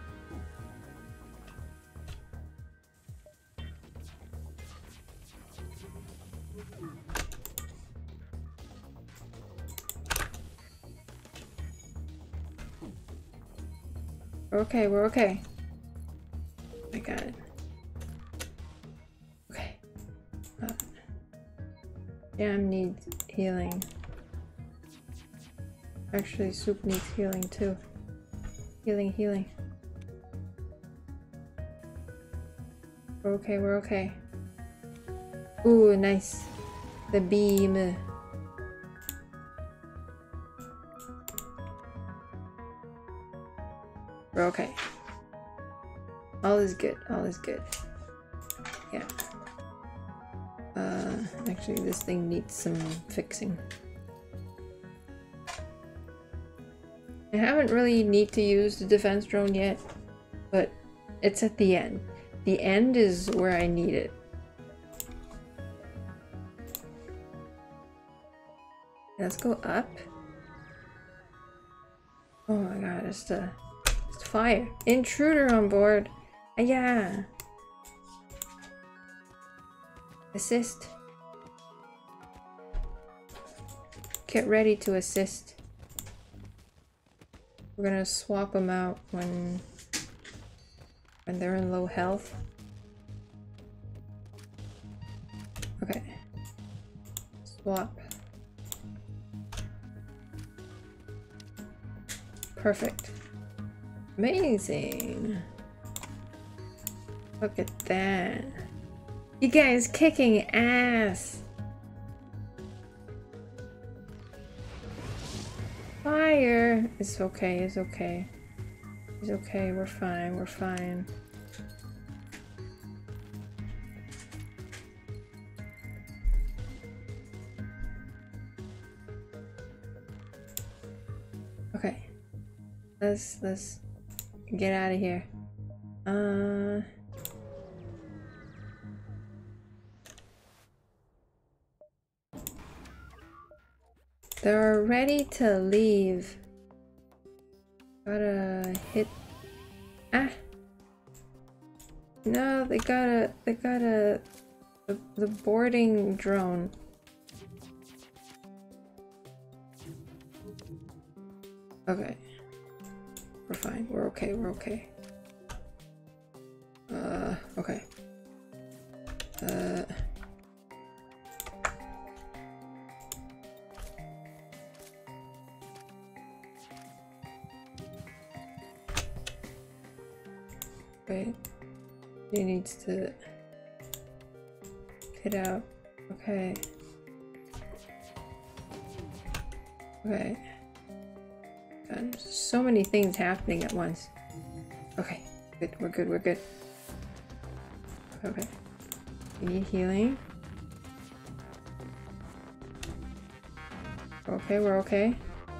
We're okay, we're okay. Oh my god. Okay. Uh, Jam needs healing. Actually, Soup needs healing too. Healing, healing. We're okay, we're okay. Ooh, nice. The beam. We're okay. All is good, all is good. Yeah. Uh, actually, this thing needs some fixing. I haven't really need to use the defense drone yet, but it's at the end. The end is where I need it. Let's go up. Oh my god, it's the, it's the fire. Intruder on board. Ah, yeah. Assist. Get ready to assist. We're gonna swap them out when when they're in low health. Okay. Swap. Perfect. Amazing. Look at that. You guys kicking ass. Fire. It's okay, it's okay. It's okay, we're fine, we're fine. Okay. Let's let's get out of here. Uh They're ready to leave. Gotta hit. Ah! No, they gotta. They gotta. The, the boarding drone. Okay. We're fine. We're okay. We're okay. Uh, okay. Uh. Wait, he needs to get out. Okay. Okay. God, there's so many things happening at once. Okay, good, we're good, we're good. Okay. You need healing. Okay, we're okay.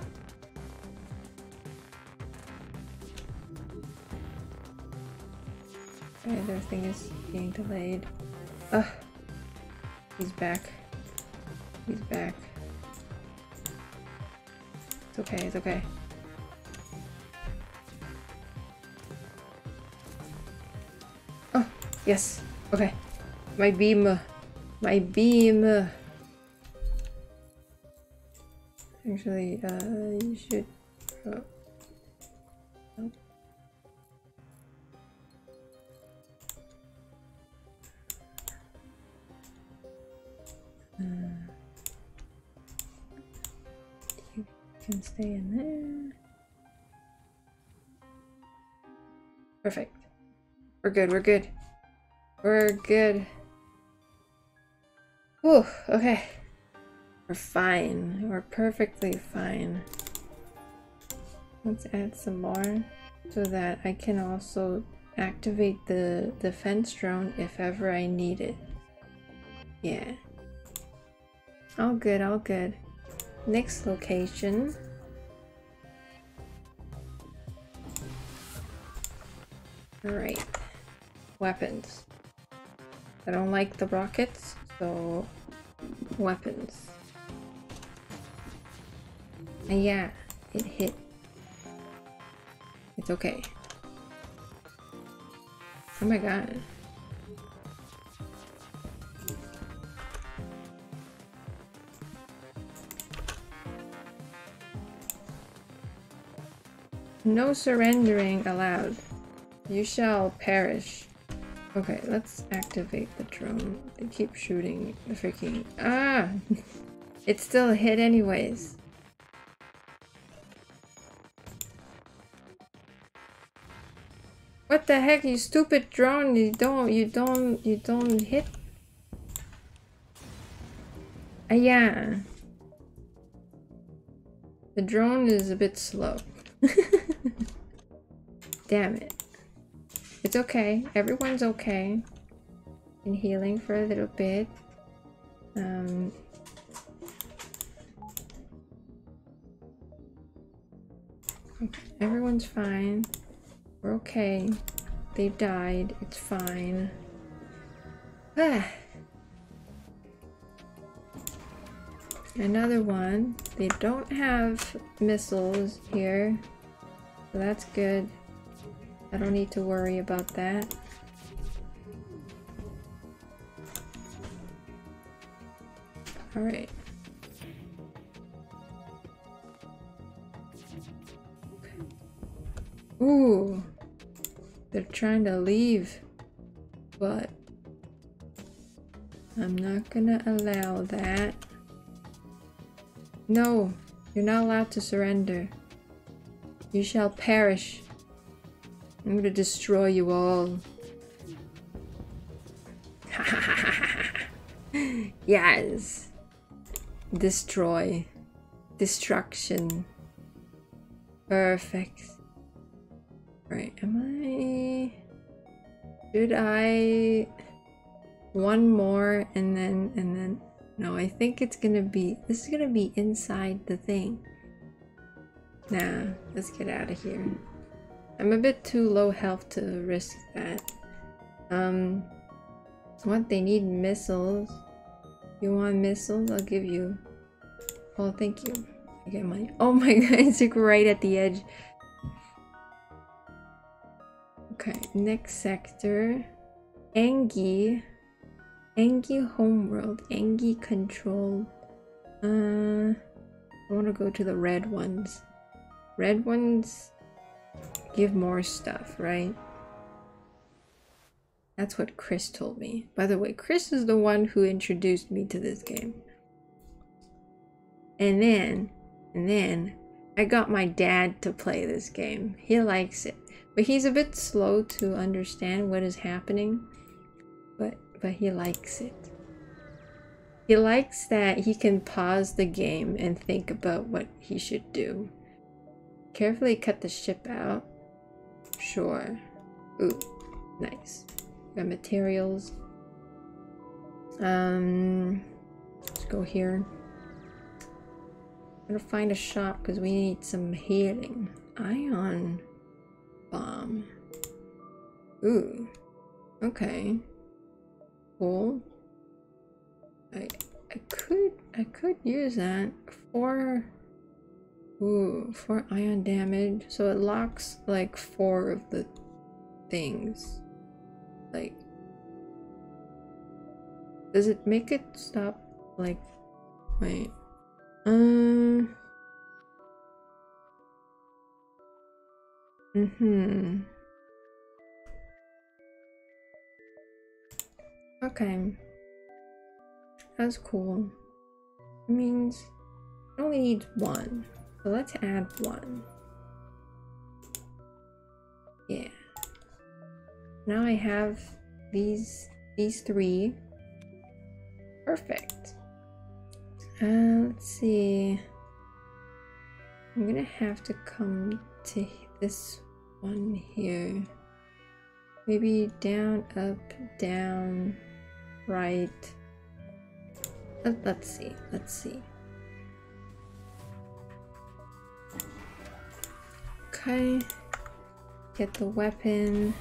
Okay, their thing is being delayed. Ugh. He's back. He's back. It's okay, it's okay. Oh, yes. Okay. My beam. My beam. Actually, uh, you should... Oh. Oh. Uh, you can stay in there. Perfect. We're good, we're good. We're good. Whew, okay. We're fine. We're perfectly fine. Let's add some more so that I can also activate the defense drone if ever I need it. Yeah. All good, all good. Next location. Alright. Weapons. I don't like the rockets, so weapons. And yeah, it hit. It's okay. Oh my god. No surrendering allowed. You shall perish. Okay, let's activate the drone. They keep shooting the freaking... Ah! It still hit anyways. What the heck, you stupid drone? You don't, you don't, you don't hit. Ah, yeah. The drone is a bit slow. Damn it. It's okay. Everyone's okay. Been healing for a little bit. Um... Okay, everyone's fine. We're okay. They died. It's fine. Ah. Another one. They don't have missiles here. So that's good. I don't need to worry about that. Alright. Ooh. They're trying to leave. But I'm not gonna allow that. No, you're not allowed to surrender. You shall perish. I'm gonna destroy you all. Yes. Destroy. Destruction. Perfect. Right, am I... Should I... One more and then, and then... No, I think it's gonna be... This is gonna be inside the thing. Nah, let's get out of here. I'm a bit too low health to risk that. Um... What? They need missiles. You want missiles? I'll give you. Oh, thank you. I get my... Oh my god, it's like right at the edge. Okay, next sector. Engi. Engi homeworld. Engi control. Uh, I want to go to the red ones. Red ones give more stuff, right? That's what Chris told me. By the way, Chris is the one who introduced me to this game. And then, and then, I got my dad to play this game. He likes it. But he's a bit slow to understand what is happening. But, but he likes it. He likes that he can pause the game and think about what he should do. Carefully cut the ship out. Sure. Ooh, nice. Got materials. Um, let's go here. I'm gonna find a shop because we need some healing. Ion bomb. Ooh. Okay. Cool. I I could I could use that for ooh for ion damage. So it locks like four of the things. Like, does it make it stop? Like, wait. Um. Mm-hmm. Okay. That's cool. It means it only needs one. So let's add one. Yeah. Now I have these these three. Perfect. Uh, let's see. I'm gonna have to come to this one here. Maybe down, up, down, right. Let, let's see. Let's see. Okay. Get the weapon.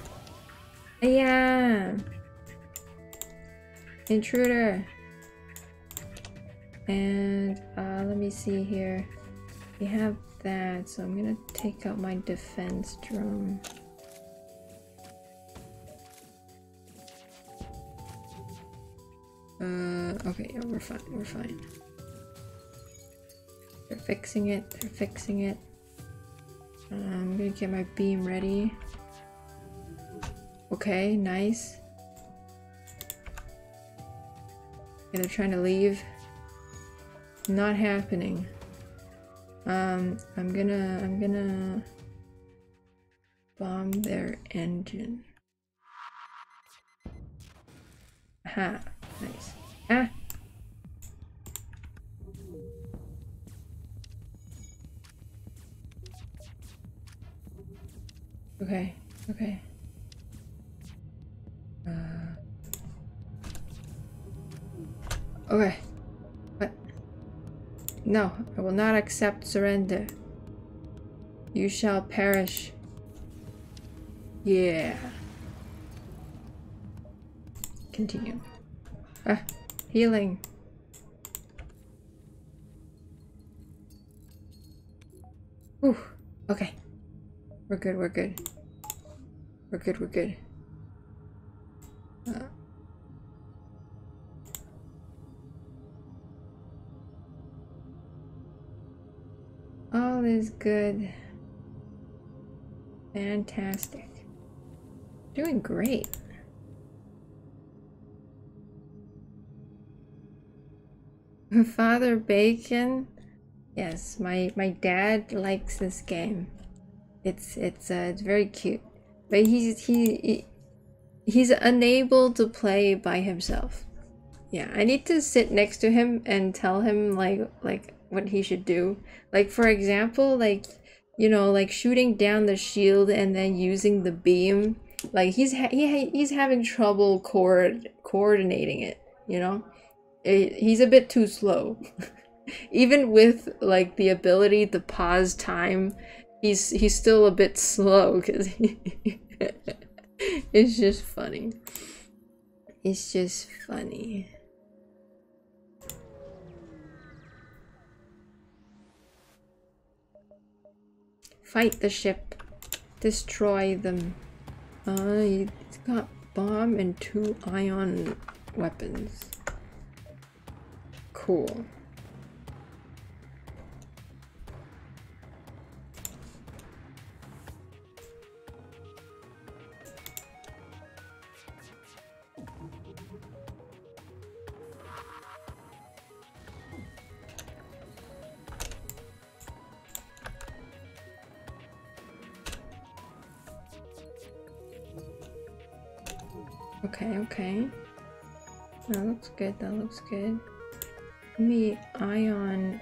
Yeah. Intruder. And uh, let me see here. We have that, so I'm gonna take out my defense drone. Uh, okay, yeah, we're fine, we're fine. They're fixing it, they're fixing it. Uh, I'm gonna get my beam ready. Okay, nice. Yeah, they're trying to leave. Not happening. Um, I'm gonna, I'm gonna bomb their engine. Aha, nice. Ah! Okay, okay. Uh... Okay. What? No, I will not accept surrender. You shall perish. Yeah. Continue. Ah, healing. Whew. Okay. We're good, we're good. We're good, we're good. Uh. All is good. Fantastic. Doing great. Father Bacon? Yes, my my dad likes this game. It's it's uh, it's very cute. But he's he, he he's unable to play by himself. Yeah, I need to sit next to him and tell him like like what he should do. Like for example, like you know, like shooting down the shield and then using the beam. Like he's ha he he's having trouble coord coordinating it, you know? It, he's a bit too slow. Even with like the ability to pause time, he's he's still a bit slow because he it's just funny. It's just funny. Fight the ship. Destroy them. Uh, it's got bomb and two ion weapons. Cool. Okay, okay. That looks good, that looks good. Let me ion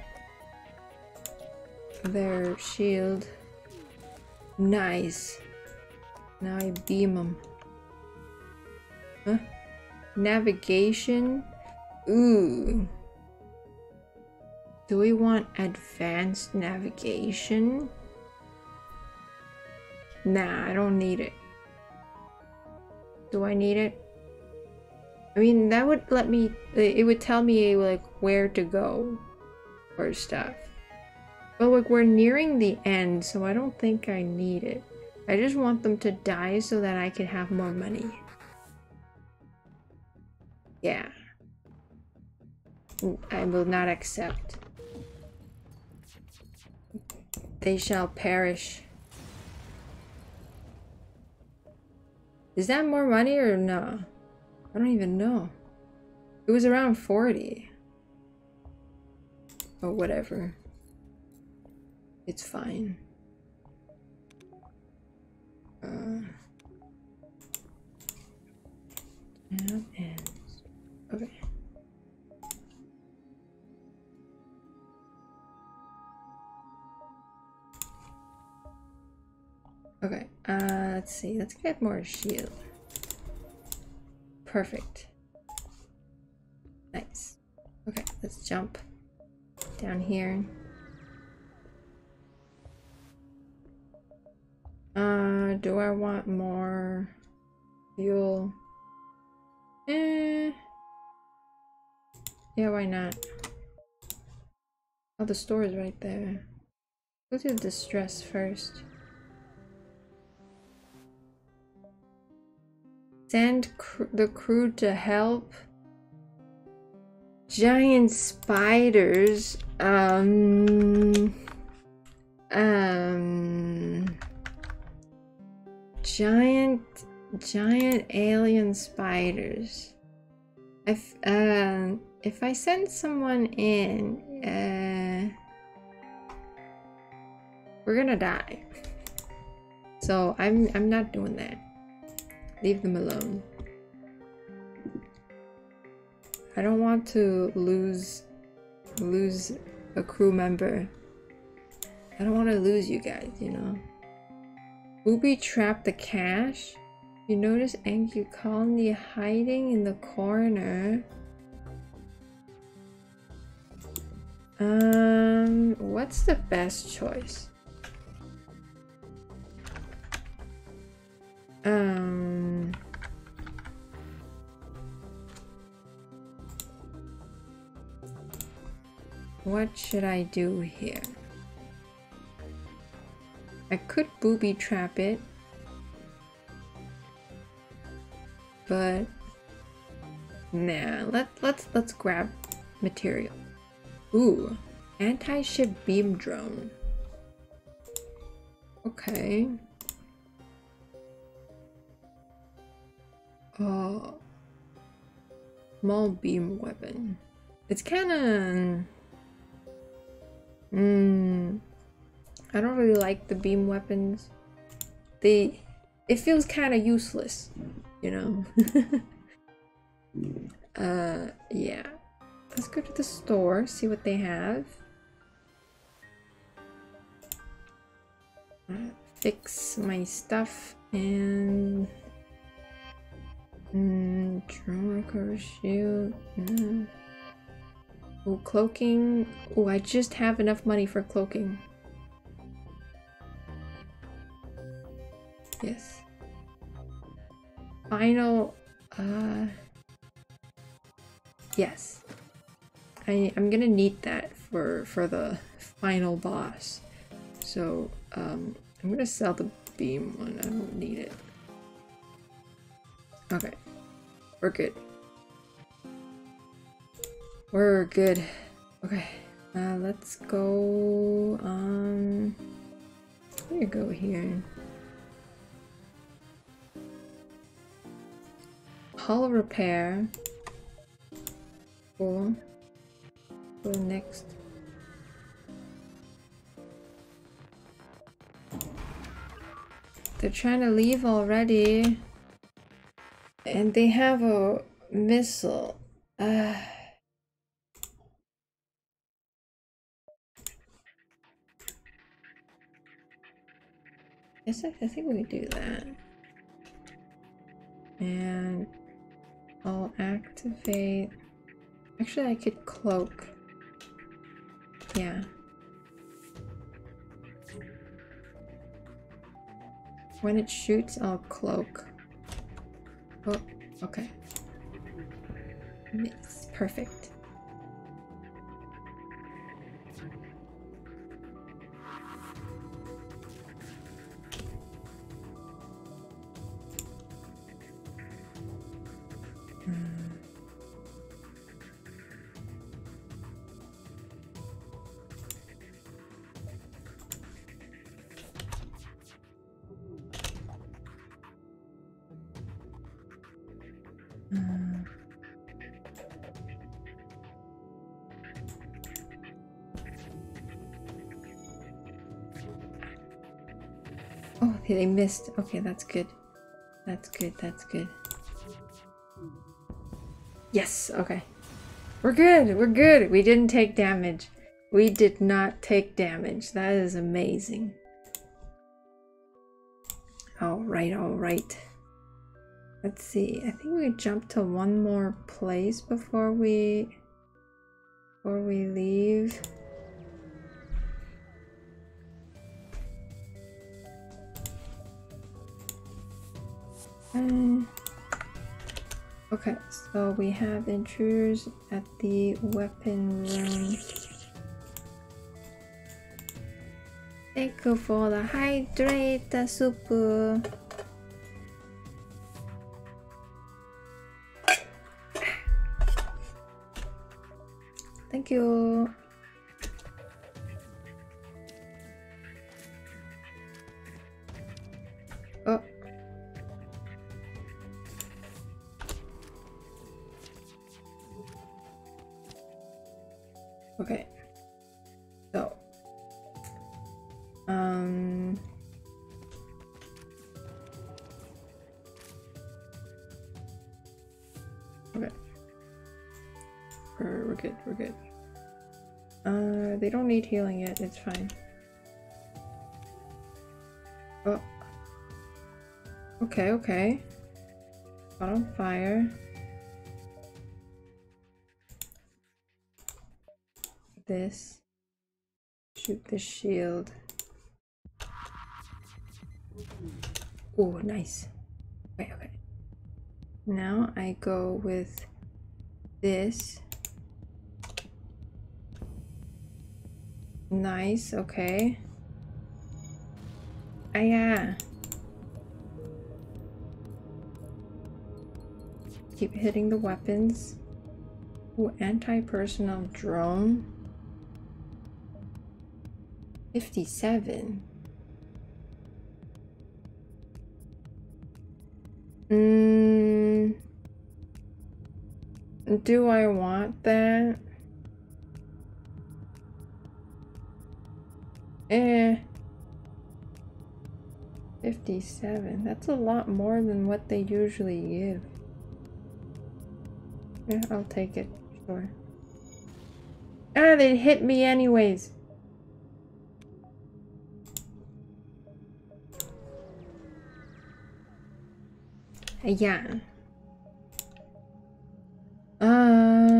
their shield. Nice. Now I beam them. Huh? Navigation? Ooh. Do we want advanced navigation? Nah, I don't need it. Do I need it? I mean, that would let me, it would tell me like where to go or stuff. But like we're nearing the end, so I don't think I need it. I just want them to die so that I can have more money. Yeah. I will not accept. They shall perish. Is that more money or no? I don't even know. It was around forty. Or whatever. It's fine. Uh, tab ends. Okay. Okay, uh, let's see. Let's get more shield. Perfect. Nice. Okay, let's jump down here. Uh, do I want more fuel? Eh. Yeah, why not? Oh, the store is right there. Go to distress first. Send cr the crew to help. Giant spiders. Um. Um. Giant, giant alien spiders. If uh, if I send someone in, uh, we're gonna die. So I'm I'm not doing that. Leave them alone. I don't want to lose lose a crew member. I don't want to lose you guys, you know. Booby trapped the cache. You notice Angry Colony hiding in the corner. Um, what's the best choice? Um, what should I do here? I could booby trap it, but nah. Let let's let's grab material. Ooh, anti-ship beam drone. Okay. Oh, small beam weapon. It's kind of. Hmm. I don't really like the beam weapons. They, it feels kind of useless, you know. uh, yeah. Let's go to the store, see what they have. Uh, fix my stuff and mm, drone recover shield. Mm. Oh, cloaking. Oh, I just have enough money for cloaking. Yes. Final. Uh. Yes. I I'm gonna need that for for the final boss. So um, I'm gonna sell the beam one. I don't need it. Okay, we're good. We're good. Okay. Uh, let's go. Um. Let me go here. Hull repair. Cool. Go next. They're trying to leave already. And they have a missile. Uh, Yes, I, I think we could do that. And I'll activate. Actually, I could cloak. Yeah. When it shoots, I'll cloak. Oh, okay. It's perfect. Oh, they missed. Okay, that's good. That's good, that's good. Yes, okay. We're good, we're good. We didn't take damage. We did not take damage. That is amazing. Alright, alright. Let's see. I think we jump to one more place before we... Before we leave. Um, okay, so we have intruders at the weapon room. Thank you for the hydrate soup. Thank you. Oh. Okay. So. Um. Okay. We're, we're good, we're good. Uh, they don't need healing yet, it's fine. Oh. Okay, okay. Caught on fire. This. Shoot the shield. Oh, nice. Okay, okay. Now I go with this. Nice, okay. Ah, yeah. Keep hitting the weapons. Ooh, anti-personnel drone. fifty-seven. Mm, do I want that? Eh. fifty-seven. That's a lot more than what they usually give. Yeah, I'll take it. Sure. Ah, they hit me anyways. Yeah. Uh.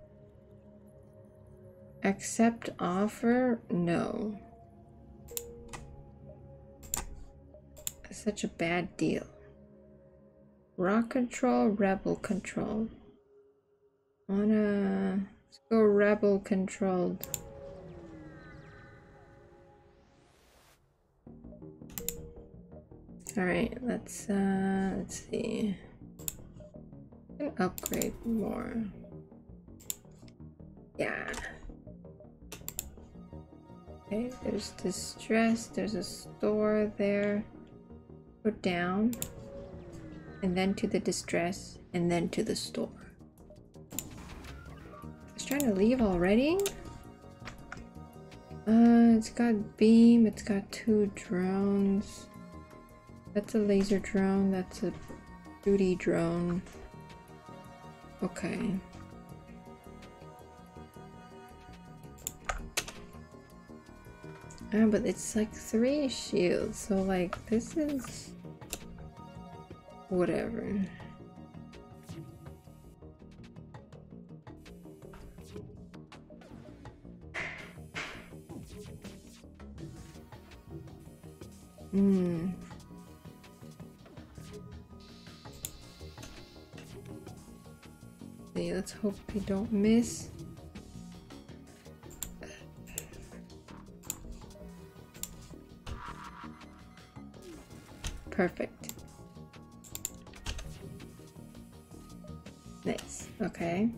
Accept offer? No. Such a bad deal. Rock control, rebel control. Wanna let's go rebel controlled. All right, let's uh, let's see. I can upgrade more. Yeah. Okay, there's distress. There's a store there. Go down, and then to the distress, and then to the store. It's trying to leave already. Uh, it's got beam. It's got two drones. That's a laser drone, that's a duty drone. Okay. Ah, but it's like three shields, so like this is whatever. Hmm. See, let's hope we don't miss. Perfect. Nice. Okay.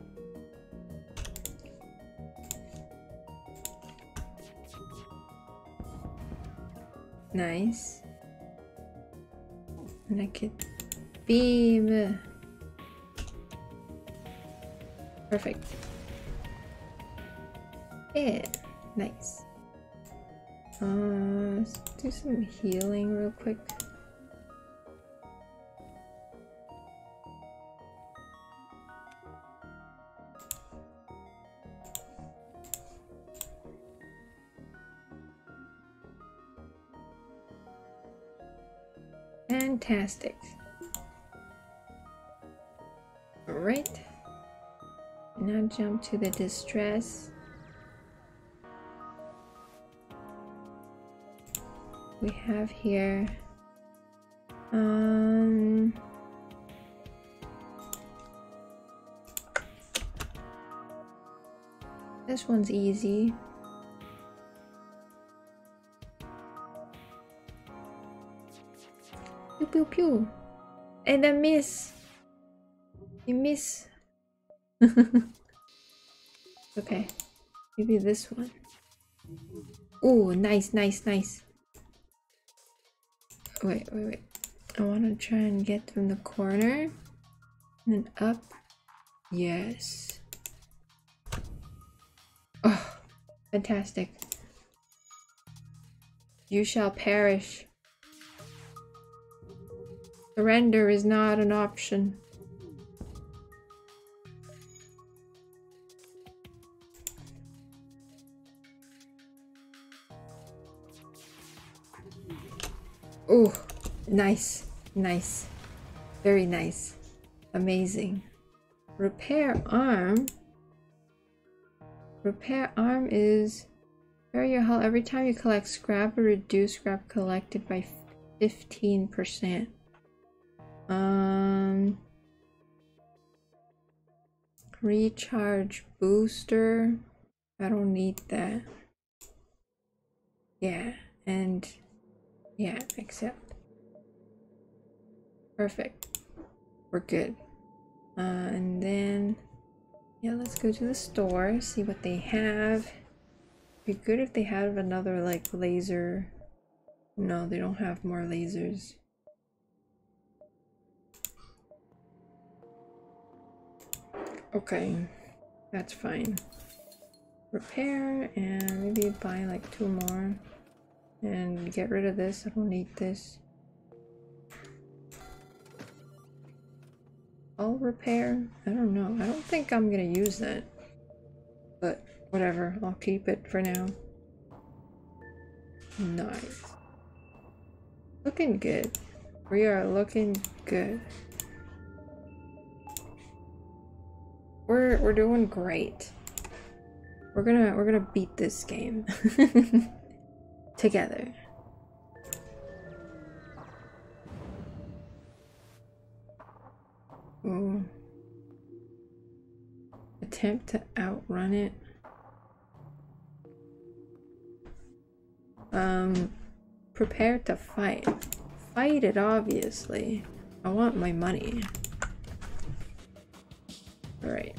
Nice. And I could beam. Perfect. Yeah, nice. Uh, let's do some healing real quick. Fantastic. All right. Now jump to the distress. We have here um this one's easy. pew pew. And I miss. You miss. Okay. Maybe this one. Oh, nice, nice, nice. Wait, wait, wait. I want to try and get from the corner. And then up. Yes. Oh, fantastic. You shall perish. Surrender is not an option. Oh, nice, nice, very nice, amazing. Repair arm. Repair arm is repair your hull every time you collect scrap or reduce scrap collected by fifteen percent. Um, recharge booster. I don't need that. Yeah, and yeah, accept. Perfect. We're good. Uh, and then, yeah, let's go to the store, see what they have. Be good if they have another, like, laser. No, they don't have more lasers. Okay, that's fine. Repair, and maybe buy, like, two more. And get rid of this. I don't need this. All repair? I don't know. I don't think I'm gonna use that. But whatever. I'll keep it for now. Nice. Looking good. We are looking good. We're we're doing great. We're gonna we're gonna beat this game. Together. Ooh. Attempt to outrun it. Um, prepare to fight. Fight it, obviously. I want my money. Alright.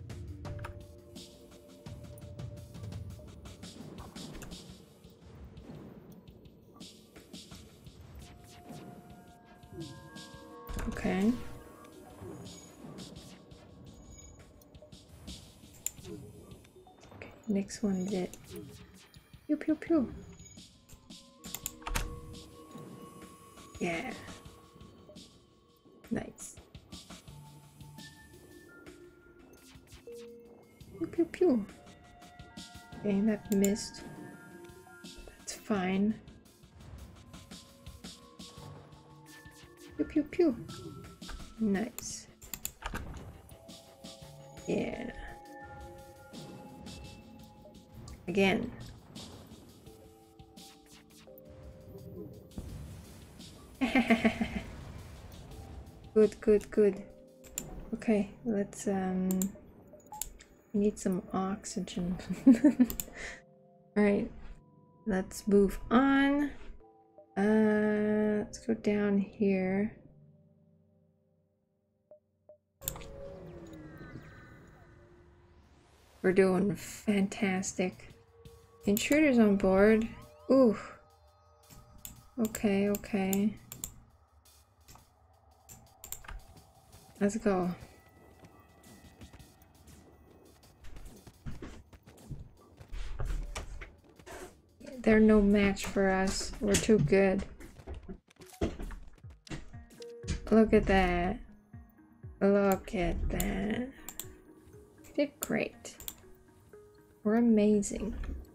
Okay. Okay, next one is it. Pew pew pew. Yeah. Nice. Pew pew pew. Okay, that missed. That's fine. Pew pew pew. Nice. Yeah. Again. Good, good, good. Okay, let's um we need some oxygen. Alright, let's move on. Uh let's go down here. We're doing fantastic. Intruders on board. Ooh. Okay, okay. Let's go. They're no match for us. We're too good. Look at that. Look at that. We did great. We're amazing.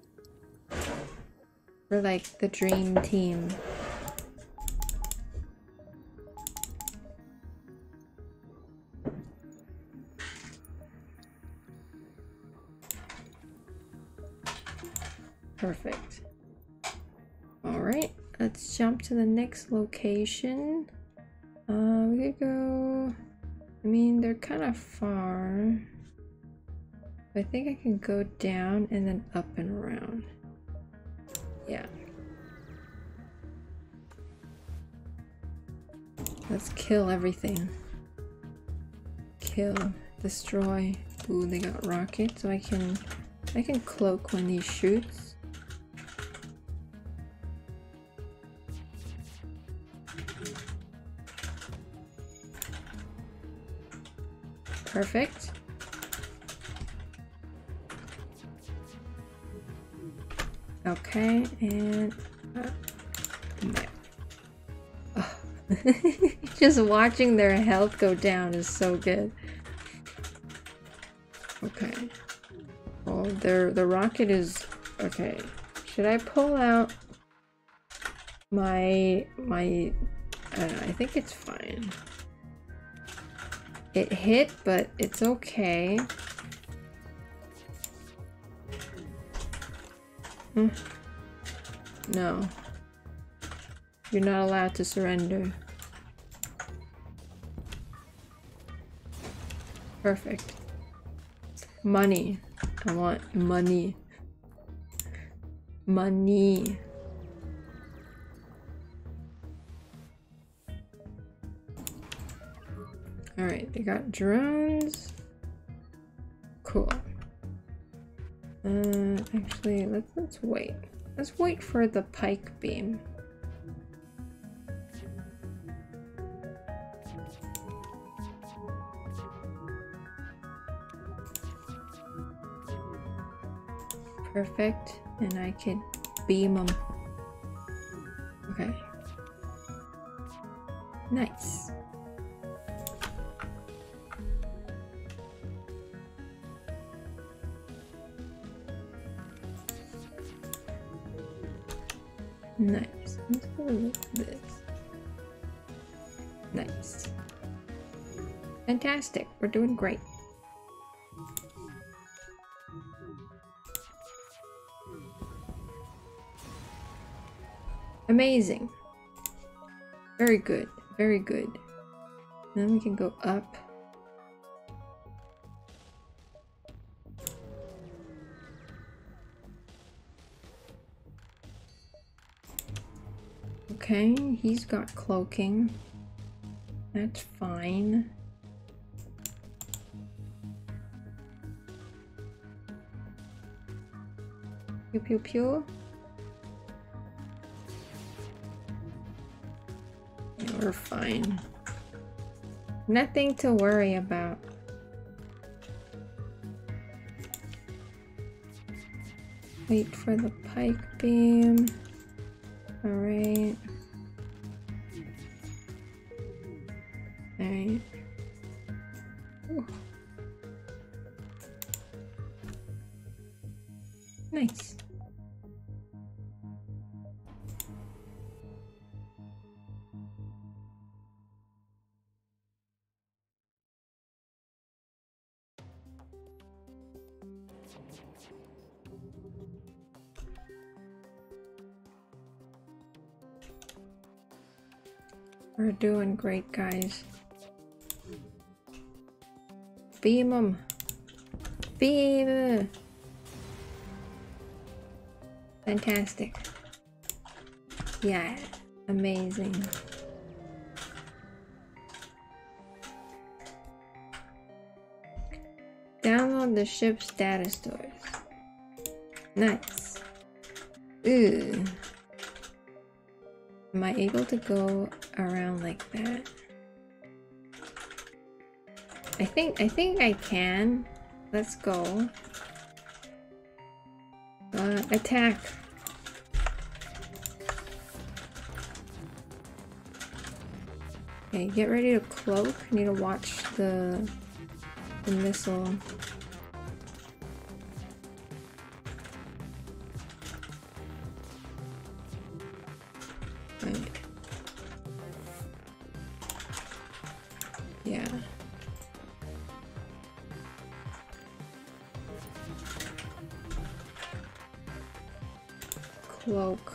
We're like the dream team. Perfect. Alright, let's jump to the next location. Uh, we could go... I mean, they're kind of far. I think I can go down and then up and around. Yeah. let's kill everything. Kill, destroy. Ooh, they got rockets, so I can I can cloak when he shoots. Perfect. Okay, and uh, no. Oh. Just watching their health go down is so good. Okay. Oh, their the rocket is okay. Should I pull out my my? Uh, I think it's fine. It hit, but it's okay. Hmm. No. You're not allowed to surrender. Perfect. Money. I want money. Money. Alright, they got drones. Cool. Uh, actually, let's let's wait. Let's wait for the pike beam. Perfect, and I can beam them. Okay. Nice. Nice. Let's go with this. Nice. Fantastic. We're doing great. Amazing. Very good. Very good. Then we can go up. Okay, he's got cloaking. That's fine. Pew pew pew. Yeah, we're fine. Nothing to worry about. Wait for the pike beam. Alright. Alright. Nice. We're doing great, guys. Beam them. Beam. Fantastic. Yeah, amazing. Download the ship's data stores. Nice. Ooh. Am I able to go around like that? I think I think I can. Let's go. Uh, attack. Okay, get ready to cloak. I need to watch the the missile. Right. Yeah. Cloak.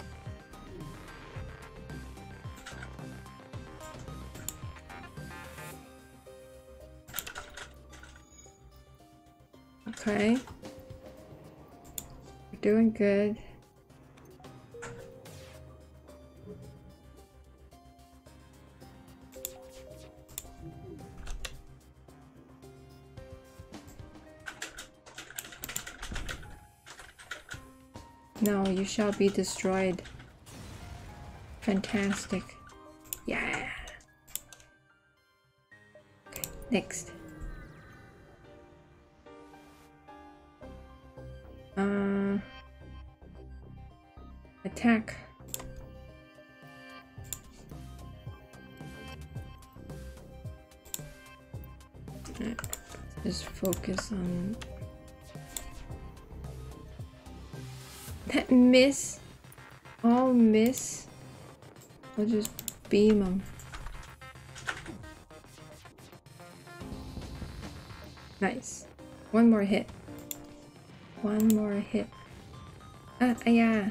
Okay. We're doing good. No, you shall be destroyed. Fantastic. Yeah. Okay, next. Uh, attack. Right. Just focus on that miss. All miss. I'll just beam them. Nice. One more hit. One more hit. Ah, ah yeah.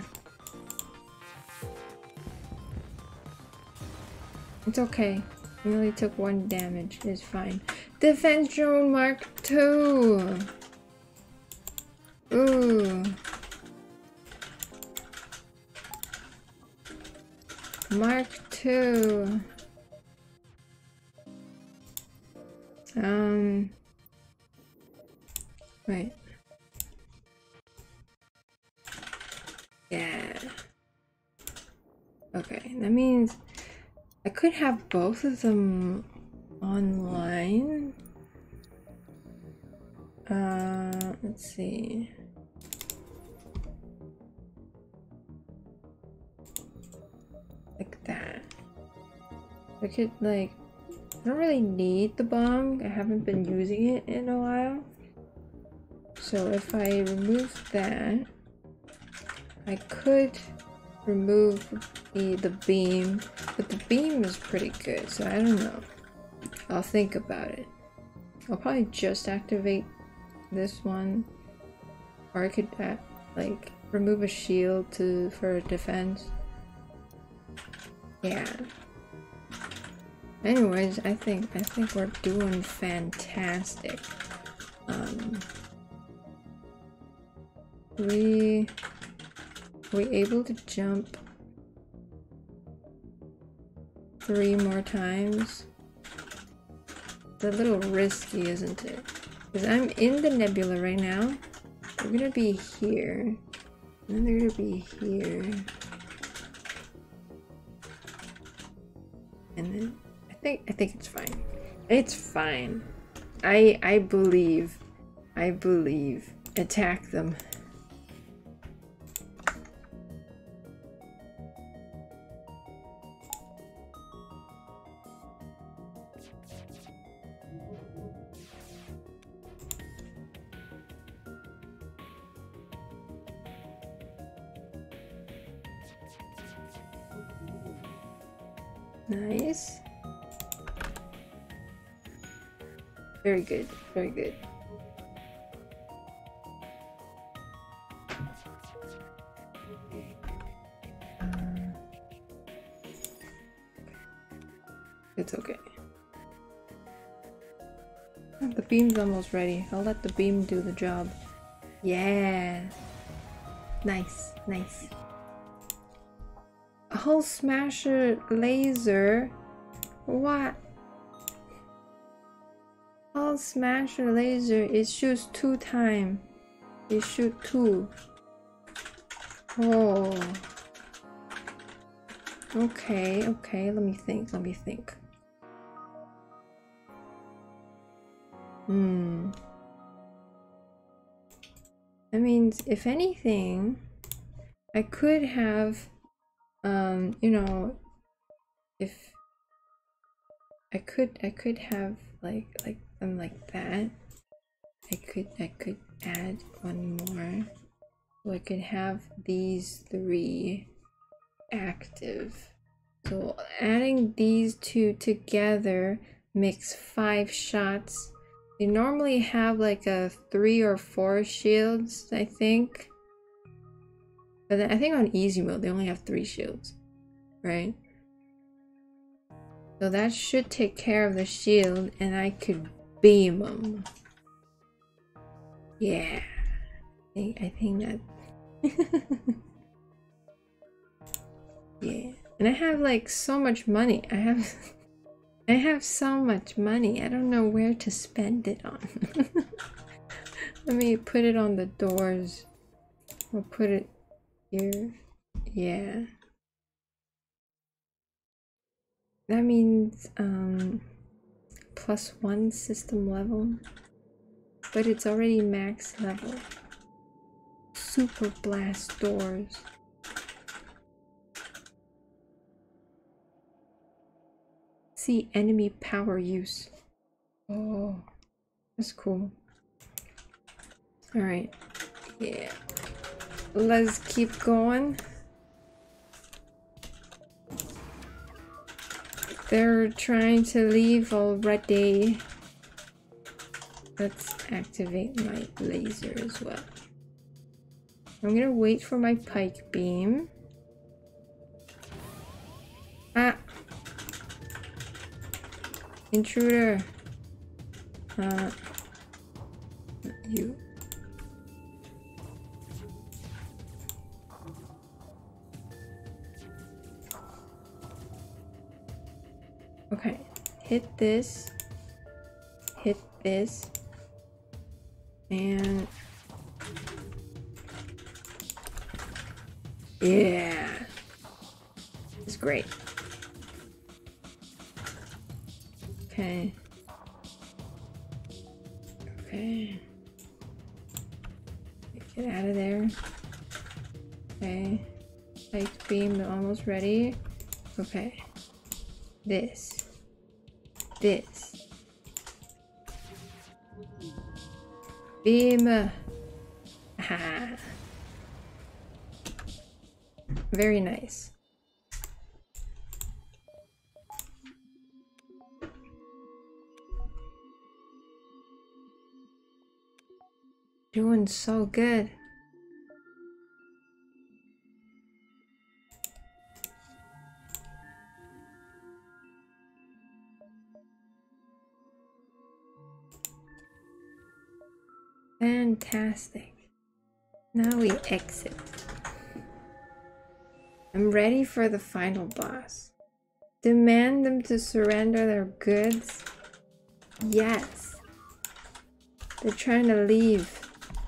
It's okay. We only took one damage. It's fine. Defense drone Mark two. Ooh. Mark two. Um. Right. Yeah. Okay, that means I could have both of them online. Uh, let's see. Like that. I could, like, I don't really need the bomb. I haven't been using it in a while. So if I remove that, I could remove the, the beam, but the beam is pretty good, so I don't know. I'll think about it. I'll probably just activate this one, or I could uh, like remove a shield to for defense. Yeah. Anyways, I think I think we're doing fantastic. Um, we we able to jump three more times. It's a little risky, isn't it? Because I'm in the nebula right now. They're gonna be here. And they're gonna be here. And then I think I think it's fine. It's fine. I I believe. I believe. Attack them. Nice. Very good, very good. It's okay. The beam's almost ready. I'll let the beam do the job. Yeah. Nice, nice. Hull Smasher laser. What? Hull Smasher laser. It shoots two times. It shoot two. Oh. Okay, okay. Let me think. Let me think. Hmm. That means, if anything, I could have. Um, you know, if I could, I could have like like them like that. I could, I could add one more, so I could have these three active. So adding these two together makes five shots. They normally have like a three or four shields, I think. But then I think on easy mode they only have three shields, right? So that should take care of the shield, and I could beam them. Yeah, I think, I think that. Yeah, and I have like so much money. I have, I have so much money. I don't know where to spend it on. Let me put it on the doors. I'll put it. Here. Yeah. That means um plus one system level. But it's already max level. Super blast doors. See enemy power use. Oh, that's cool. Alright. Yeah. Let's keep going. They're trying to leave already. Let's activate my laser as well. I'm gonna wait for my pike beam. Ah! Intruder! Uh, you. Okay, hit this, hit this, and yeah, it's great. Okay. Okay. Get out of there. Okay. Light beam almost ready. Okay. This. This. Beam. Ah. Very nice. Doing so good. Fantastic. Now we exit. I'm ready for the final boss. Demand them to surrender their goods? Yes. They're trying to leave.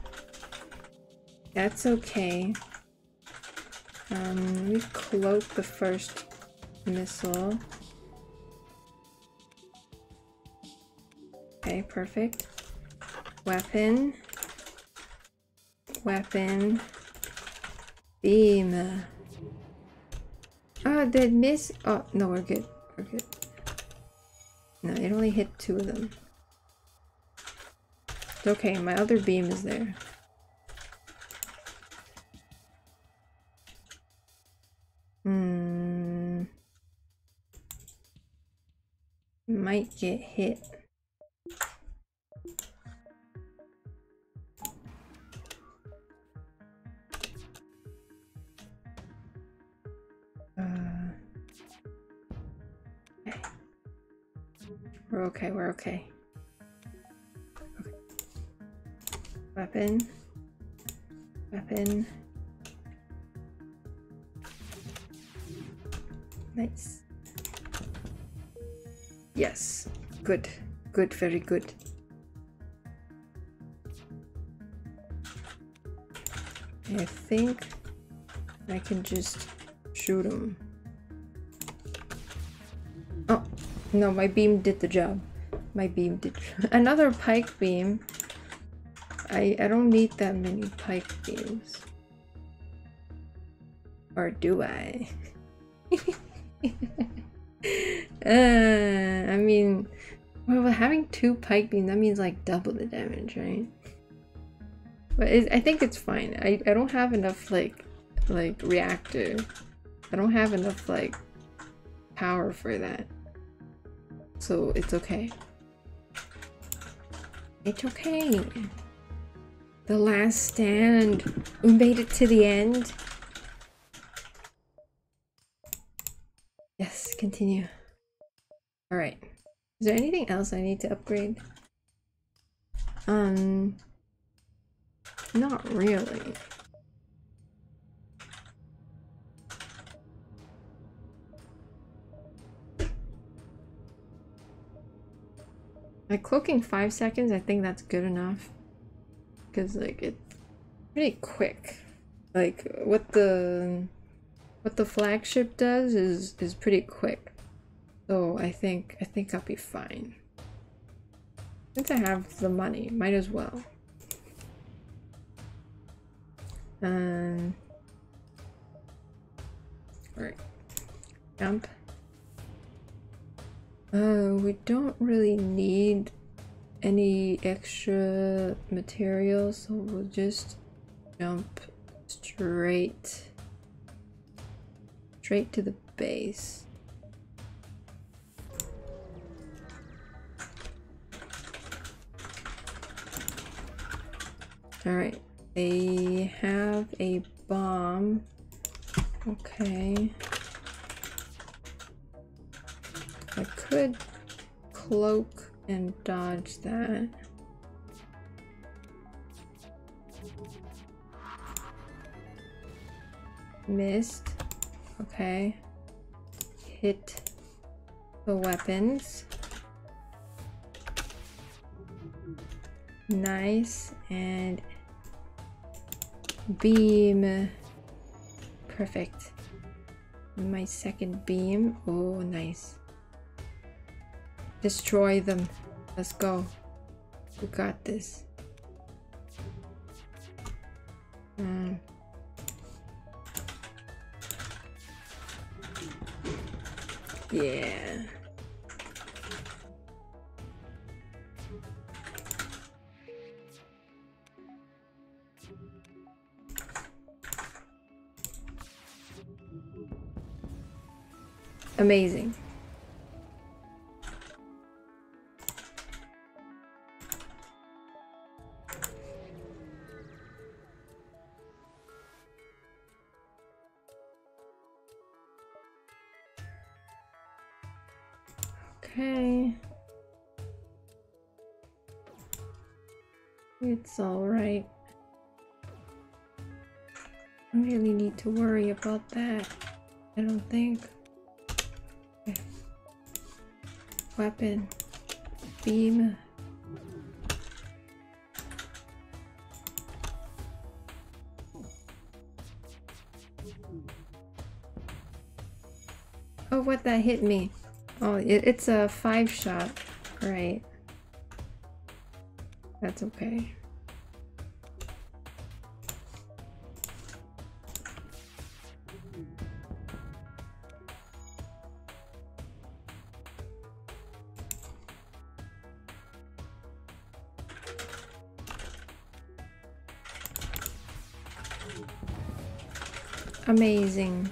That's okay. Um, we cloak the first missile. Okay, perfect. Weapon. Weapon. Beam. Oh, did miss? Oh, no, we're good. We're good. No, it only hit two of them. It's okay, my other beam is there. Hmm. Might get hit. Uh, okay. We're okay, we're okay. Okay. Weapon. Weapon. Nice. Yes. Good. Good, very good. I think I can just shoot him. Oh, no, my beam did the job. My beam did. Another pike beam. I, I don't need that many pike beams. Or do I? uh, I mean, well, having two pike beams, that means like double the damage, right? But it, I think it's fine. I, I don't have enough like like reactor. I don't have enough like power for that. So it's okay. It's okay. The last stand. We made it to the end. Yes, continue. Alright. Is there anything else I need to upgrade? Um, not really. Like cloaking five seconds, I think that's good enough. Because like it's pretty quick. Like what the what the flagship does is is pretty quick. So I think I think I'll be fine. Since I have the money, might as well. Um Alright. Jump. Uh we don't really need any extra materials, so we'll just jump straight straight to the base. All right, they have a bomb. Okay, I could cloak and dodge that. Missed. Okay. Hit the weapons. Nice. And beam. Perfect. My second beam. Oh, nice. Destroy them. Let's go. We got this. Um. Yeah. Amazing. Okay. It's all right. I don't really need to worry about that. I don't think. Okay. Weapon. Beam. Oh, what, that hit me. Oh, it, it's a five shot. Right. That's okay. Amazing.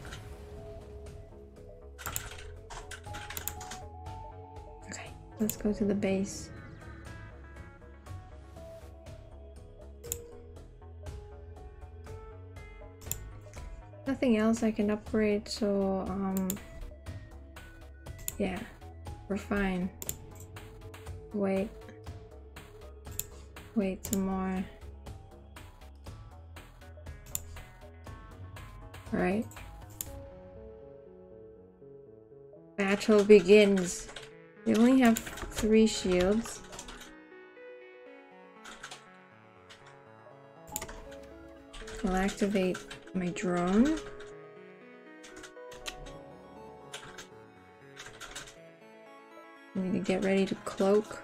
Okay, let's go to the base. Nothing else I can upgrade, so um yeah, we're fine. Wait. Wait some more. Alright. Battle begins. We only have three shields. I'll activate my drone. I need to get ready to cloak.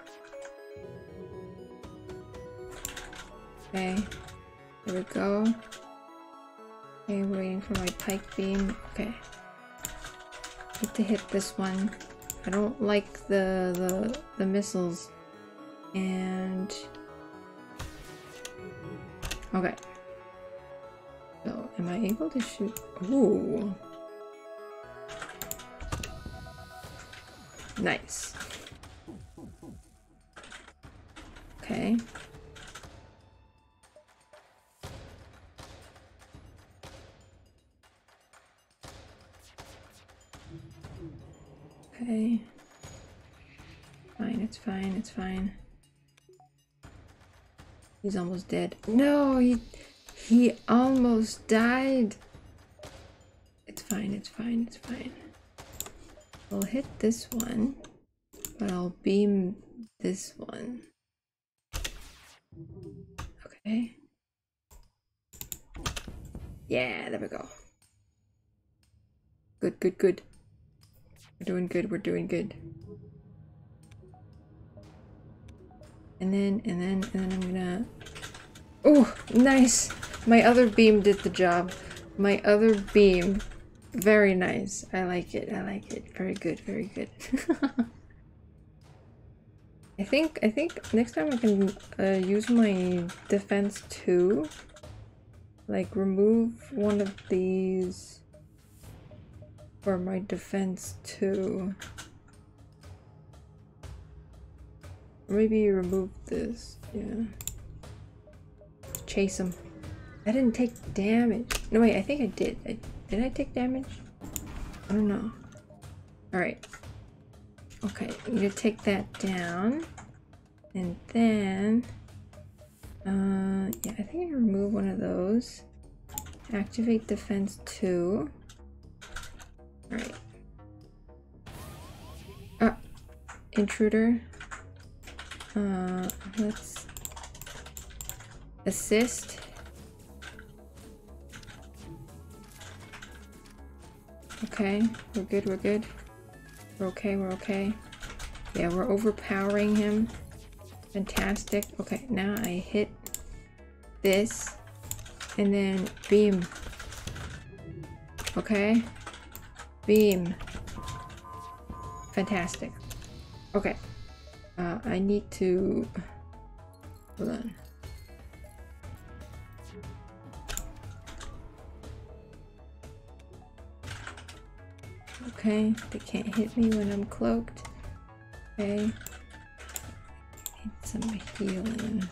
Okay, there we go. Okay, we're waiting for my pike beam. Okay. Need to hit this one. I don't like the the the missiles. And okay. So am I able to shoot? Ooh. Nice. Okay. Okay. Fine, it's fine, it's fine. He's almost dead. No, he he almost died. It's fine, it's fine, it's fine. I'll hit this one, but I'll beam this one. Okay. Yeah, there we go. Good, good, good. We're doing good, we're doing good. And then, and then, and then I'm gonna... Oh, nice! My other beam did the job. My other beam. Very nice. I like it, I like it. Very good, very good. I think, I think next time I can uh, use my defense too. Like, remove one of these for my defense too. Maybe remove this, yeah. Chase him. I didn't take damage. No, wait, I think I did. I, did I take damage? I don't know. Alright. Okay, I'm gonna take that down. And then... Uh, yeah, I think I remove one of those. Activate defense two. Alright. Ah! Intruder. Uh, let's assist. Okay, we're good, we're good. We're okay, we're okay. Yeah, we're overpowering him. Fantastic. Okay, now I hit this and then beam. Okay, beam. Fantastic. Okay. Uh, I need to... Hold on. Okay, they can't hit me when I'm cloaked. Okay. Need some healing.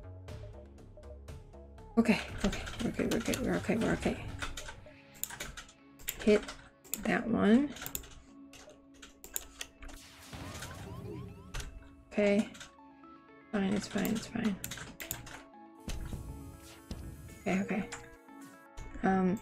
Okay, okay, we're good, we're good, we're okay, we're okay. Hit that one. Okay. Fine, it's fine, it's fine. Okay, okay. Um...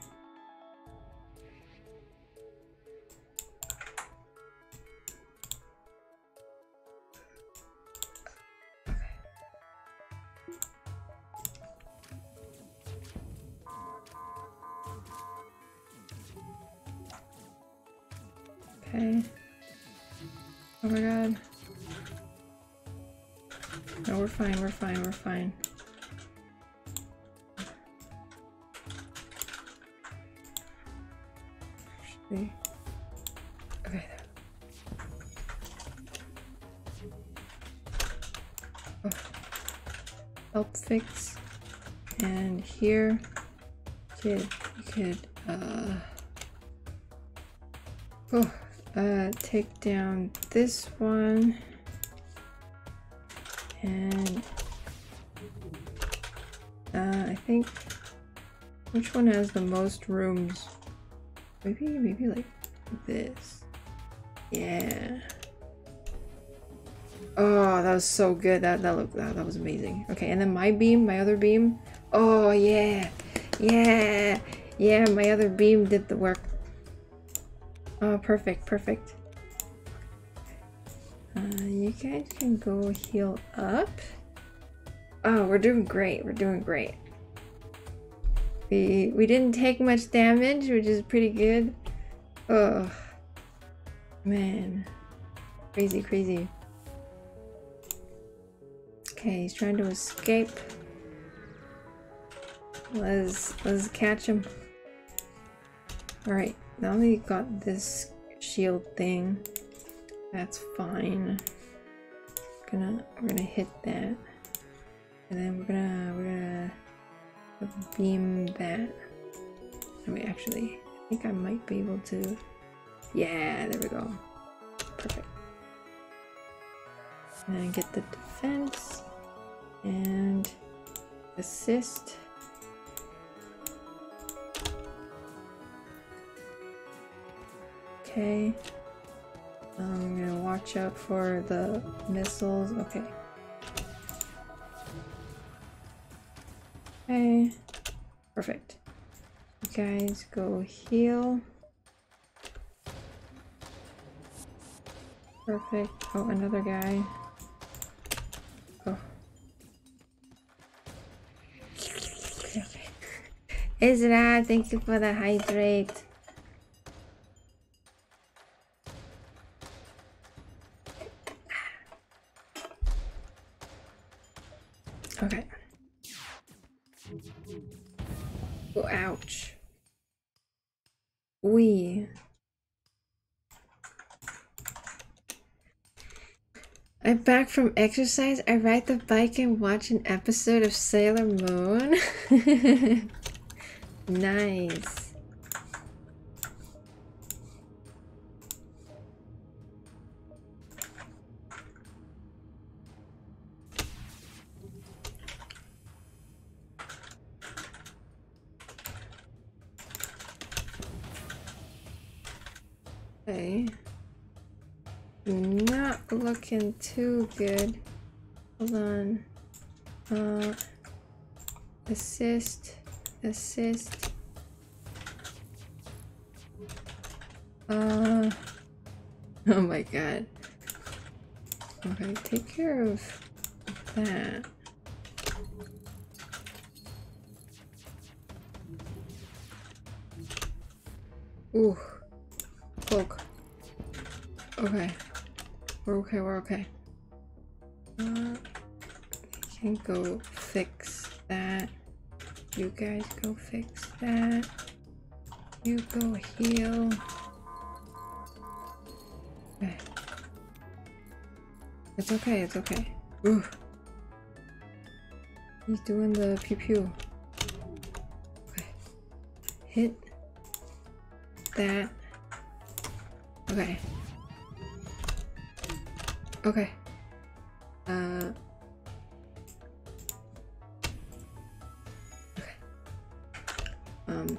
Okay. Oh my god. No, we're fine, we're fine, we're fine. Actually... Okay. Oh. Help fix. And here, kid, you could, uh... Oh. Uh, take down this one, and uh, I think which one has the most rooms? Maybe, maybe like this. Yeah. Oh, that was so good. That that looked that, that was amazing. Okay, and then my beam, my other beam. Oh yeah, yeah, yeah. My other beam did the work. Oh, perfect, perfect. Uh, you guys can go heal up. Oh, we're doing great. We're doing great. We we didn't take much damage, which is pretty good. Oh, man, crazy, crazy. Okay, he's trying to escape. Let's let's catch him. All right. Now we got this shield thing. That's fine. We're gonna we're gonna hit that, and then we're gonna we're gonna beam that. I mean, actually, I think I might be able to. Yeah, there we go. Perfect. And then get the defense and assist. Okay. I'm gonna watch out for the missiles. Okay. Okay. Perfect. You guys go heal. Perfect. Oh, another guy. Oh. Okay. Ezra, thank you for the hydrate. Okay. Oh, ouch. We. I'm back from exercise. I ride the bike and watch an episode of Sailor Moon. Nice. Okay. Not looking too good. Hold on. Uh, assist. Assist. Uh. Oh my god. Okay, take care of that. Ooh. Poke. Okay. We're okay, we're okay. Uh, I can go fix that. You guys go fix that. You go heal. Okay. It's okay, it's okay. Ooh. He's doing the pew pew. Okay. Hit that. Okay. Okay. Uh. Okay. Um.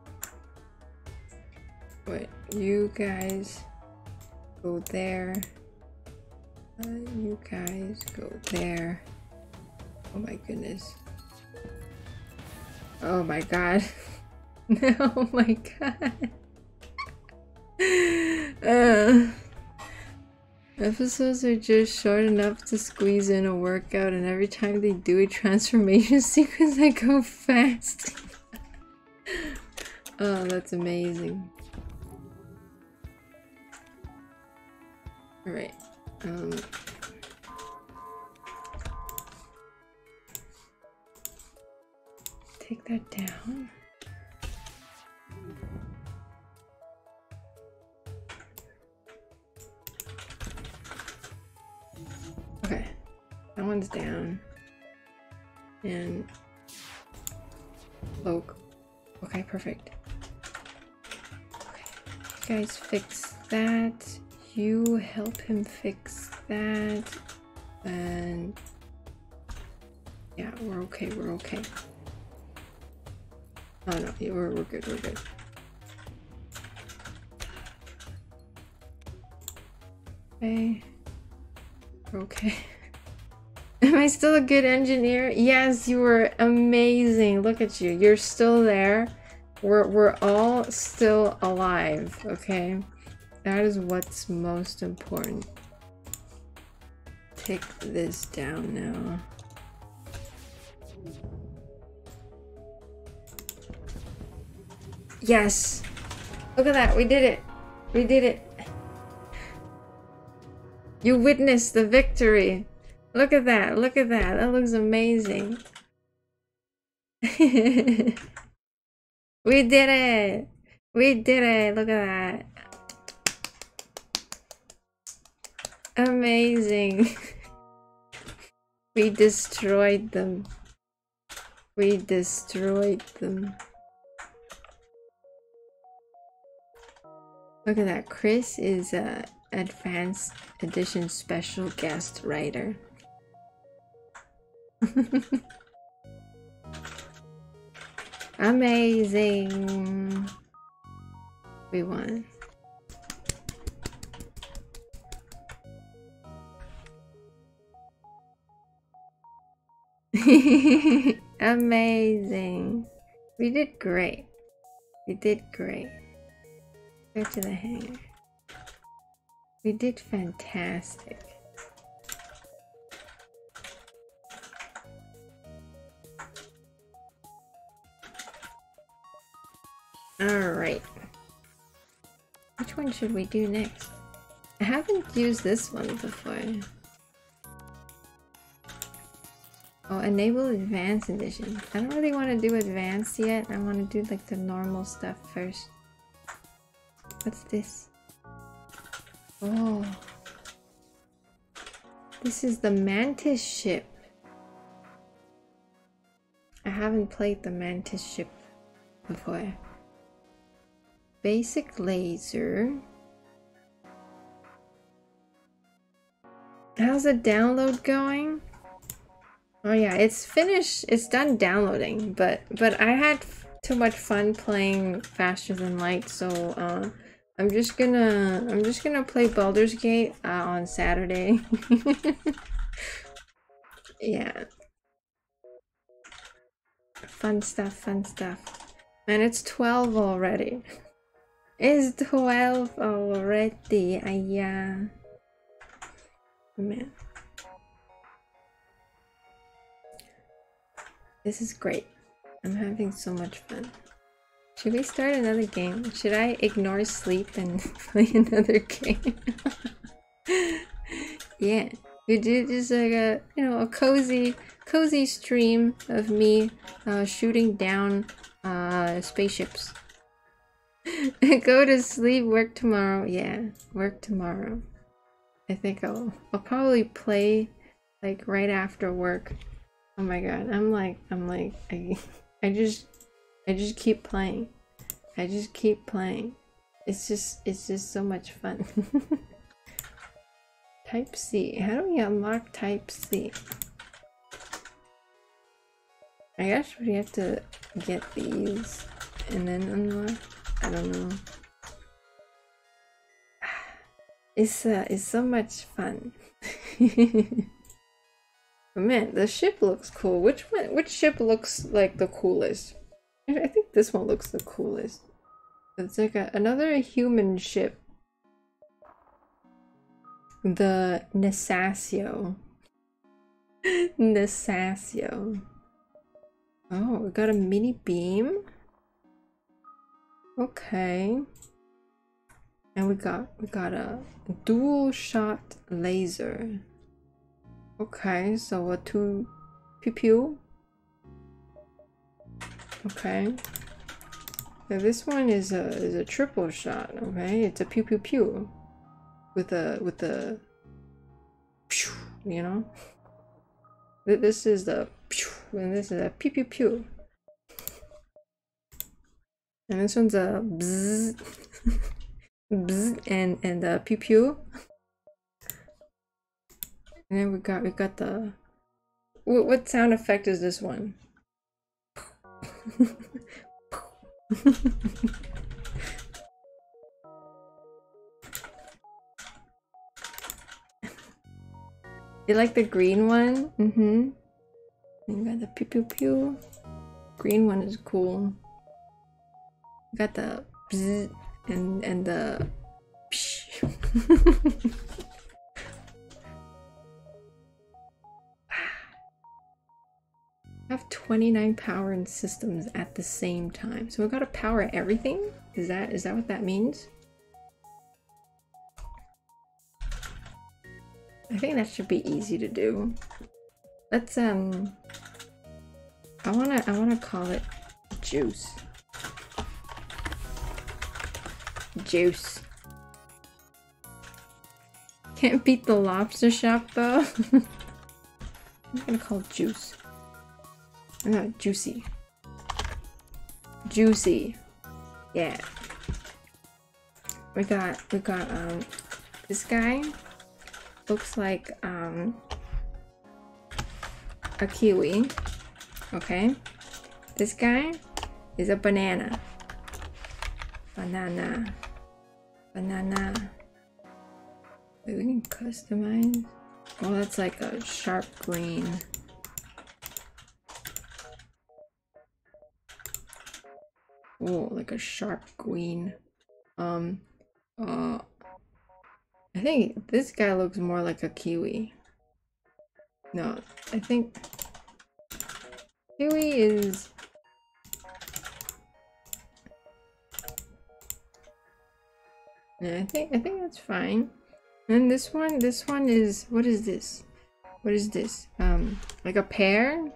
Wait, you guys go there. Uh, you guys go there. Oh my goodness. Oh my god. Oh my god. Uh, episodes are just short enough to squeeze in a workout, and every time they do a transformation sequence, I go fast. Oh, that's amazing. Alright. Um. Take that down. Okay, that one's down. And Cloak. Okay, perfect. Okay. You guys fix that. You help him fix that. And yeah, we're okay, we're okay. Oh no, yeah, we're, we're good, we're good. Okay. Okay. Am I still a good engineer? Yes, you were amazing. Look at you. You're still there. We're, we're all still alive, okay? That is what's most important. Take this down now. Yes! Look at that. We did it. We did it. You witnessed the victory. Look at that. Look at that. That looks amazing. We did it. We did it. Look at that. Amazing. We destroyed them. We destroyed them. Look at that. Chris is a Advanced Edition special guest writer. Amazing. We won. Amazing. We did great. We did great. Go to the hangar. We did fantastic. Alright. Which one should we do next? I haven't used this one before. Oh, enable advanced edition. I don't really want to do advanced yet. I want to do like the normal stuff first. What's this? Oh. This is the Mantis ship. I haven't played the Mantis ship before. Basic laser. How's the download going? Oh yeah, it's finished. It's done downloading, but but I had too much fun playing Faster Than Light, so uh, I'm just gonna I'm just gonna play Baldur's Gate uh, on Saturday. Yeah. Fun stuff, fun stuff. Man, it's twelve already. It's twelve already. Uh, yeah. Man. This is great. I'm having so much fun. Should we start another game? Should I ignore sleep and play another game? Yeah. We do just like a, you know, a cozy, cozy stream of me uh, shooting down uh, spaceships. Go to sleep, work tomorrow. Yeah, work tomorrow. I think I'll, I'll probably play like right after work. Oh my god, I'm like, I'm like, I, I just, I just keep playing. I just keep playing. It's just, it's just so much fun. Type C. How do we unlock Type C? I guess we have to get these and then unlock. I don't know. It's uh, it's so much fun. Man, the ship looks cool. Which one? Which ship looks like the coolest? I think this one looks the coolest. It's like a, another human ship. The Nesasio. Nesasio. Oh, we got a mini beam. Okay. And we got we got a dual shot laser. Okay, so a two pew pew. Okay. Now this one is a is a triple shot. Okay, it's a pew pew pew. With a with the, you know, this is the, and this is a pew pew pew, and this one's a bzz, bzz, and and the pew pew, and then we got we got the, what what sound effect is this one? You like the green one? Mm-hmm. You got the pew pew pew. Green one is cool. You got the bzz and and the psh. I have twenty-nine power and systems at the same time. So we gotta power everything? Is that is that what that means? I think that should be easy to do. Let's um I wanna I wanna call it juice. Juice. Can't beat the lobster shop though. I'm gonna call it juice. No, juicy. Juicy. Yeah. We got we got um this guy. Looks like um, a kiwi. Okay. This guy is a banana. Banana. Banana. Wait, we can customize. Oh, that's like a sharp green. Oh, like a sharp green. Um, uh, I think this guy looks more like a kiwi. No, I think kiwi is Yeah, I think I think that's fine. And this one, this one is, what is this? What is this? Um, like a pear?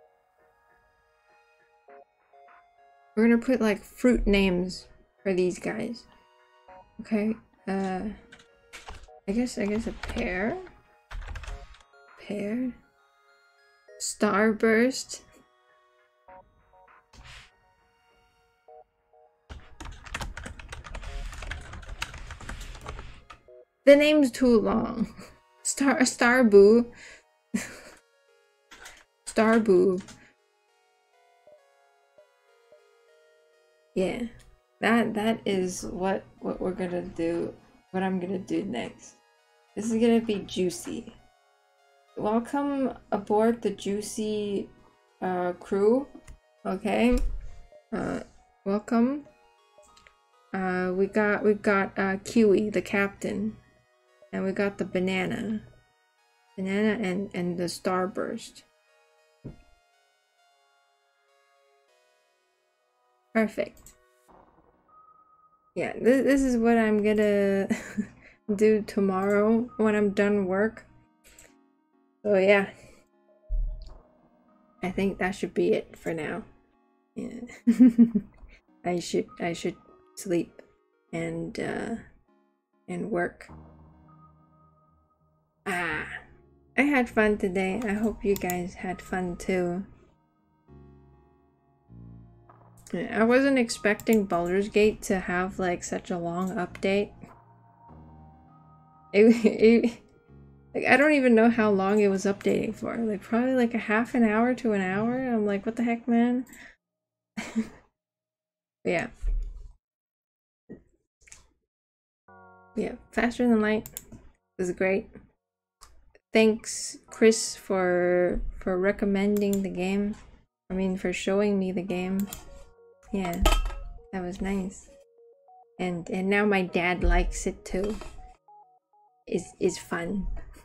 We're gonna put like fruit names for these guys. Okay. Uh, I guess I guess a pear. Pear. Starburst. The name's too long. Star Starboo. Starboo. Yeah. That that is what what we're gonna do. What I'm gonna do next. This is gonna be juicy. Welcome aboard the juicy uh crew. Okay. Uh welcome. Uh we got we got uh Kiwi, the captain. And we got the banana. Banana and, and the starburst. Perfect. Yeah, this, this is what I'm gonna do tomorrow when I'm done work. So yeah. I think that should be it for now. Yeah. I should I should sleep and uh and work. Ah, I had fun today. I hope you guys had fun too. I wasn't expecting Baldur's Gate to have like such a long update. It, it, like I don't even know how long it was updating for. Like probably like a half an hour to an hour. I'm like, what the heck, man? Yeah. Yeah, faster than light was great. Thanks, Chris, for for recommending the game. I mean, for showing me the game. Yeah, that was nice. And and now my dad likes it too. Is is fun.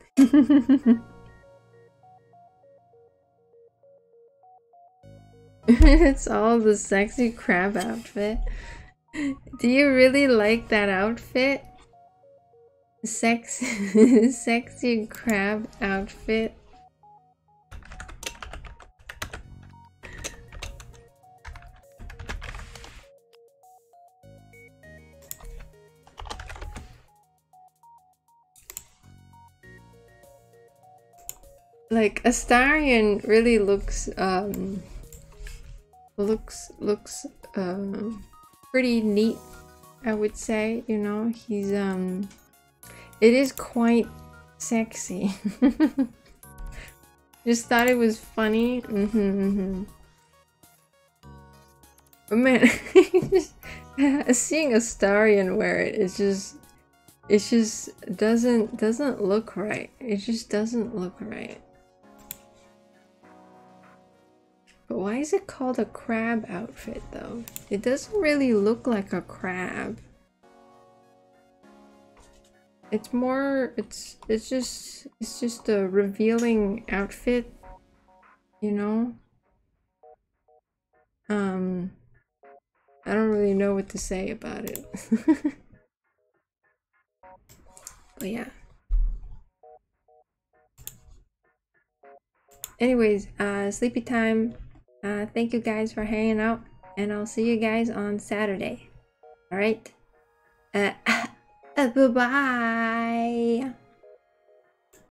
It's all the sexy crab outfit. Do you really like that outfit? Sex sexy crab outfit. Like Astarion really looks um looks looks um pretty neat, I would say, you know. He's um it is quite sexy. Just thought it was funny. Mm-hmm, mm-hmm. But man, seeing Astarion wear it, it's just it just doesn't doesn't look right. It just doesn't look right. But why is it called a crab outfit though? It doesn't really look like a crab. It's more, it's it's just it's just a revealing outfit, you know? Um I don't really know what to say about it. But yeah. Anyways, uh sleepy time. Uh thank you guys for hanging out, and I'll see you guys on Saturday. All right? Uh, uh bye-bye.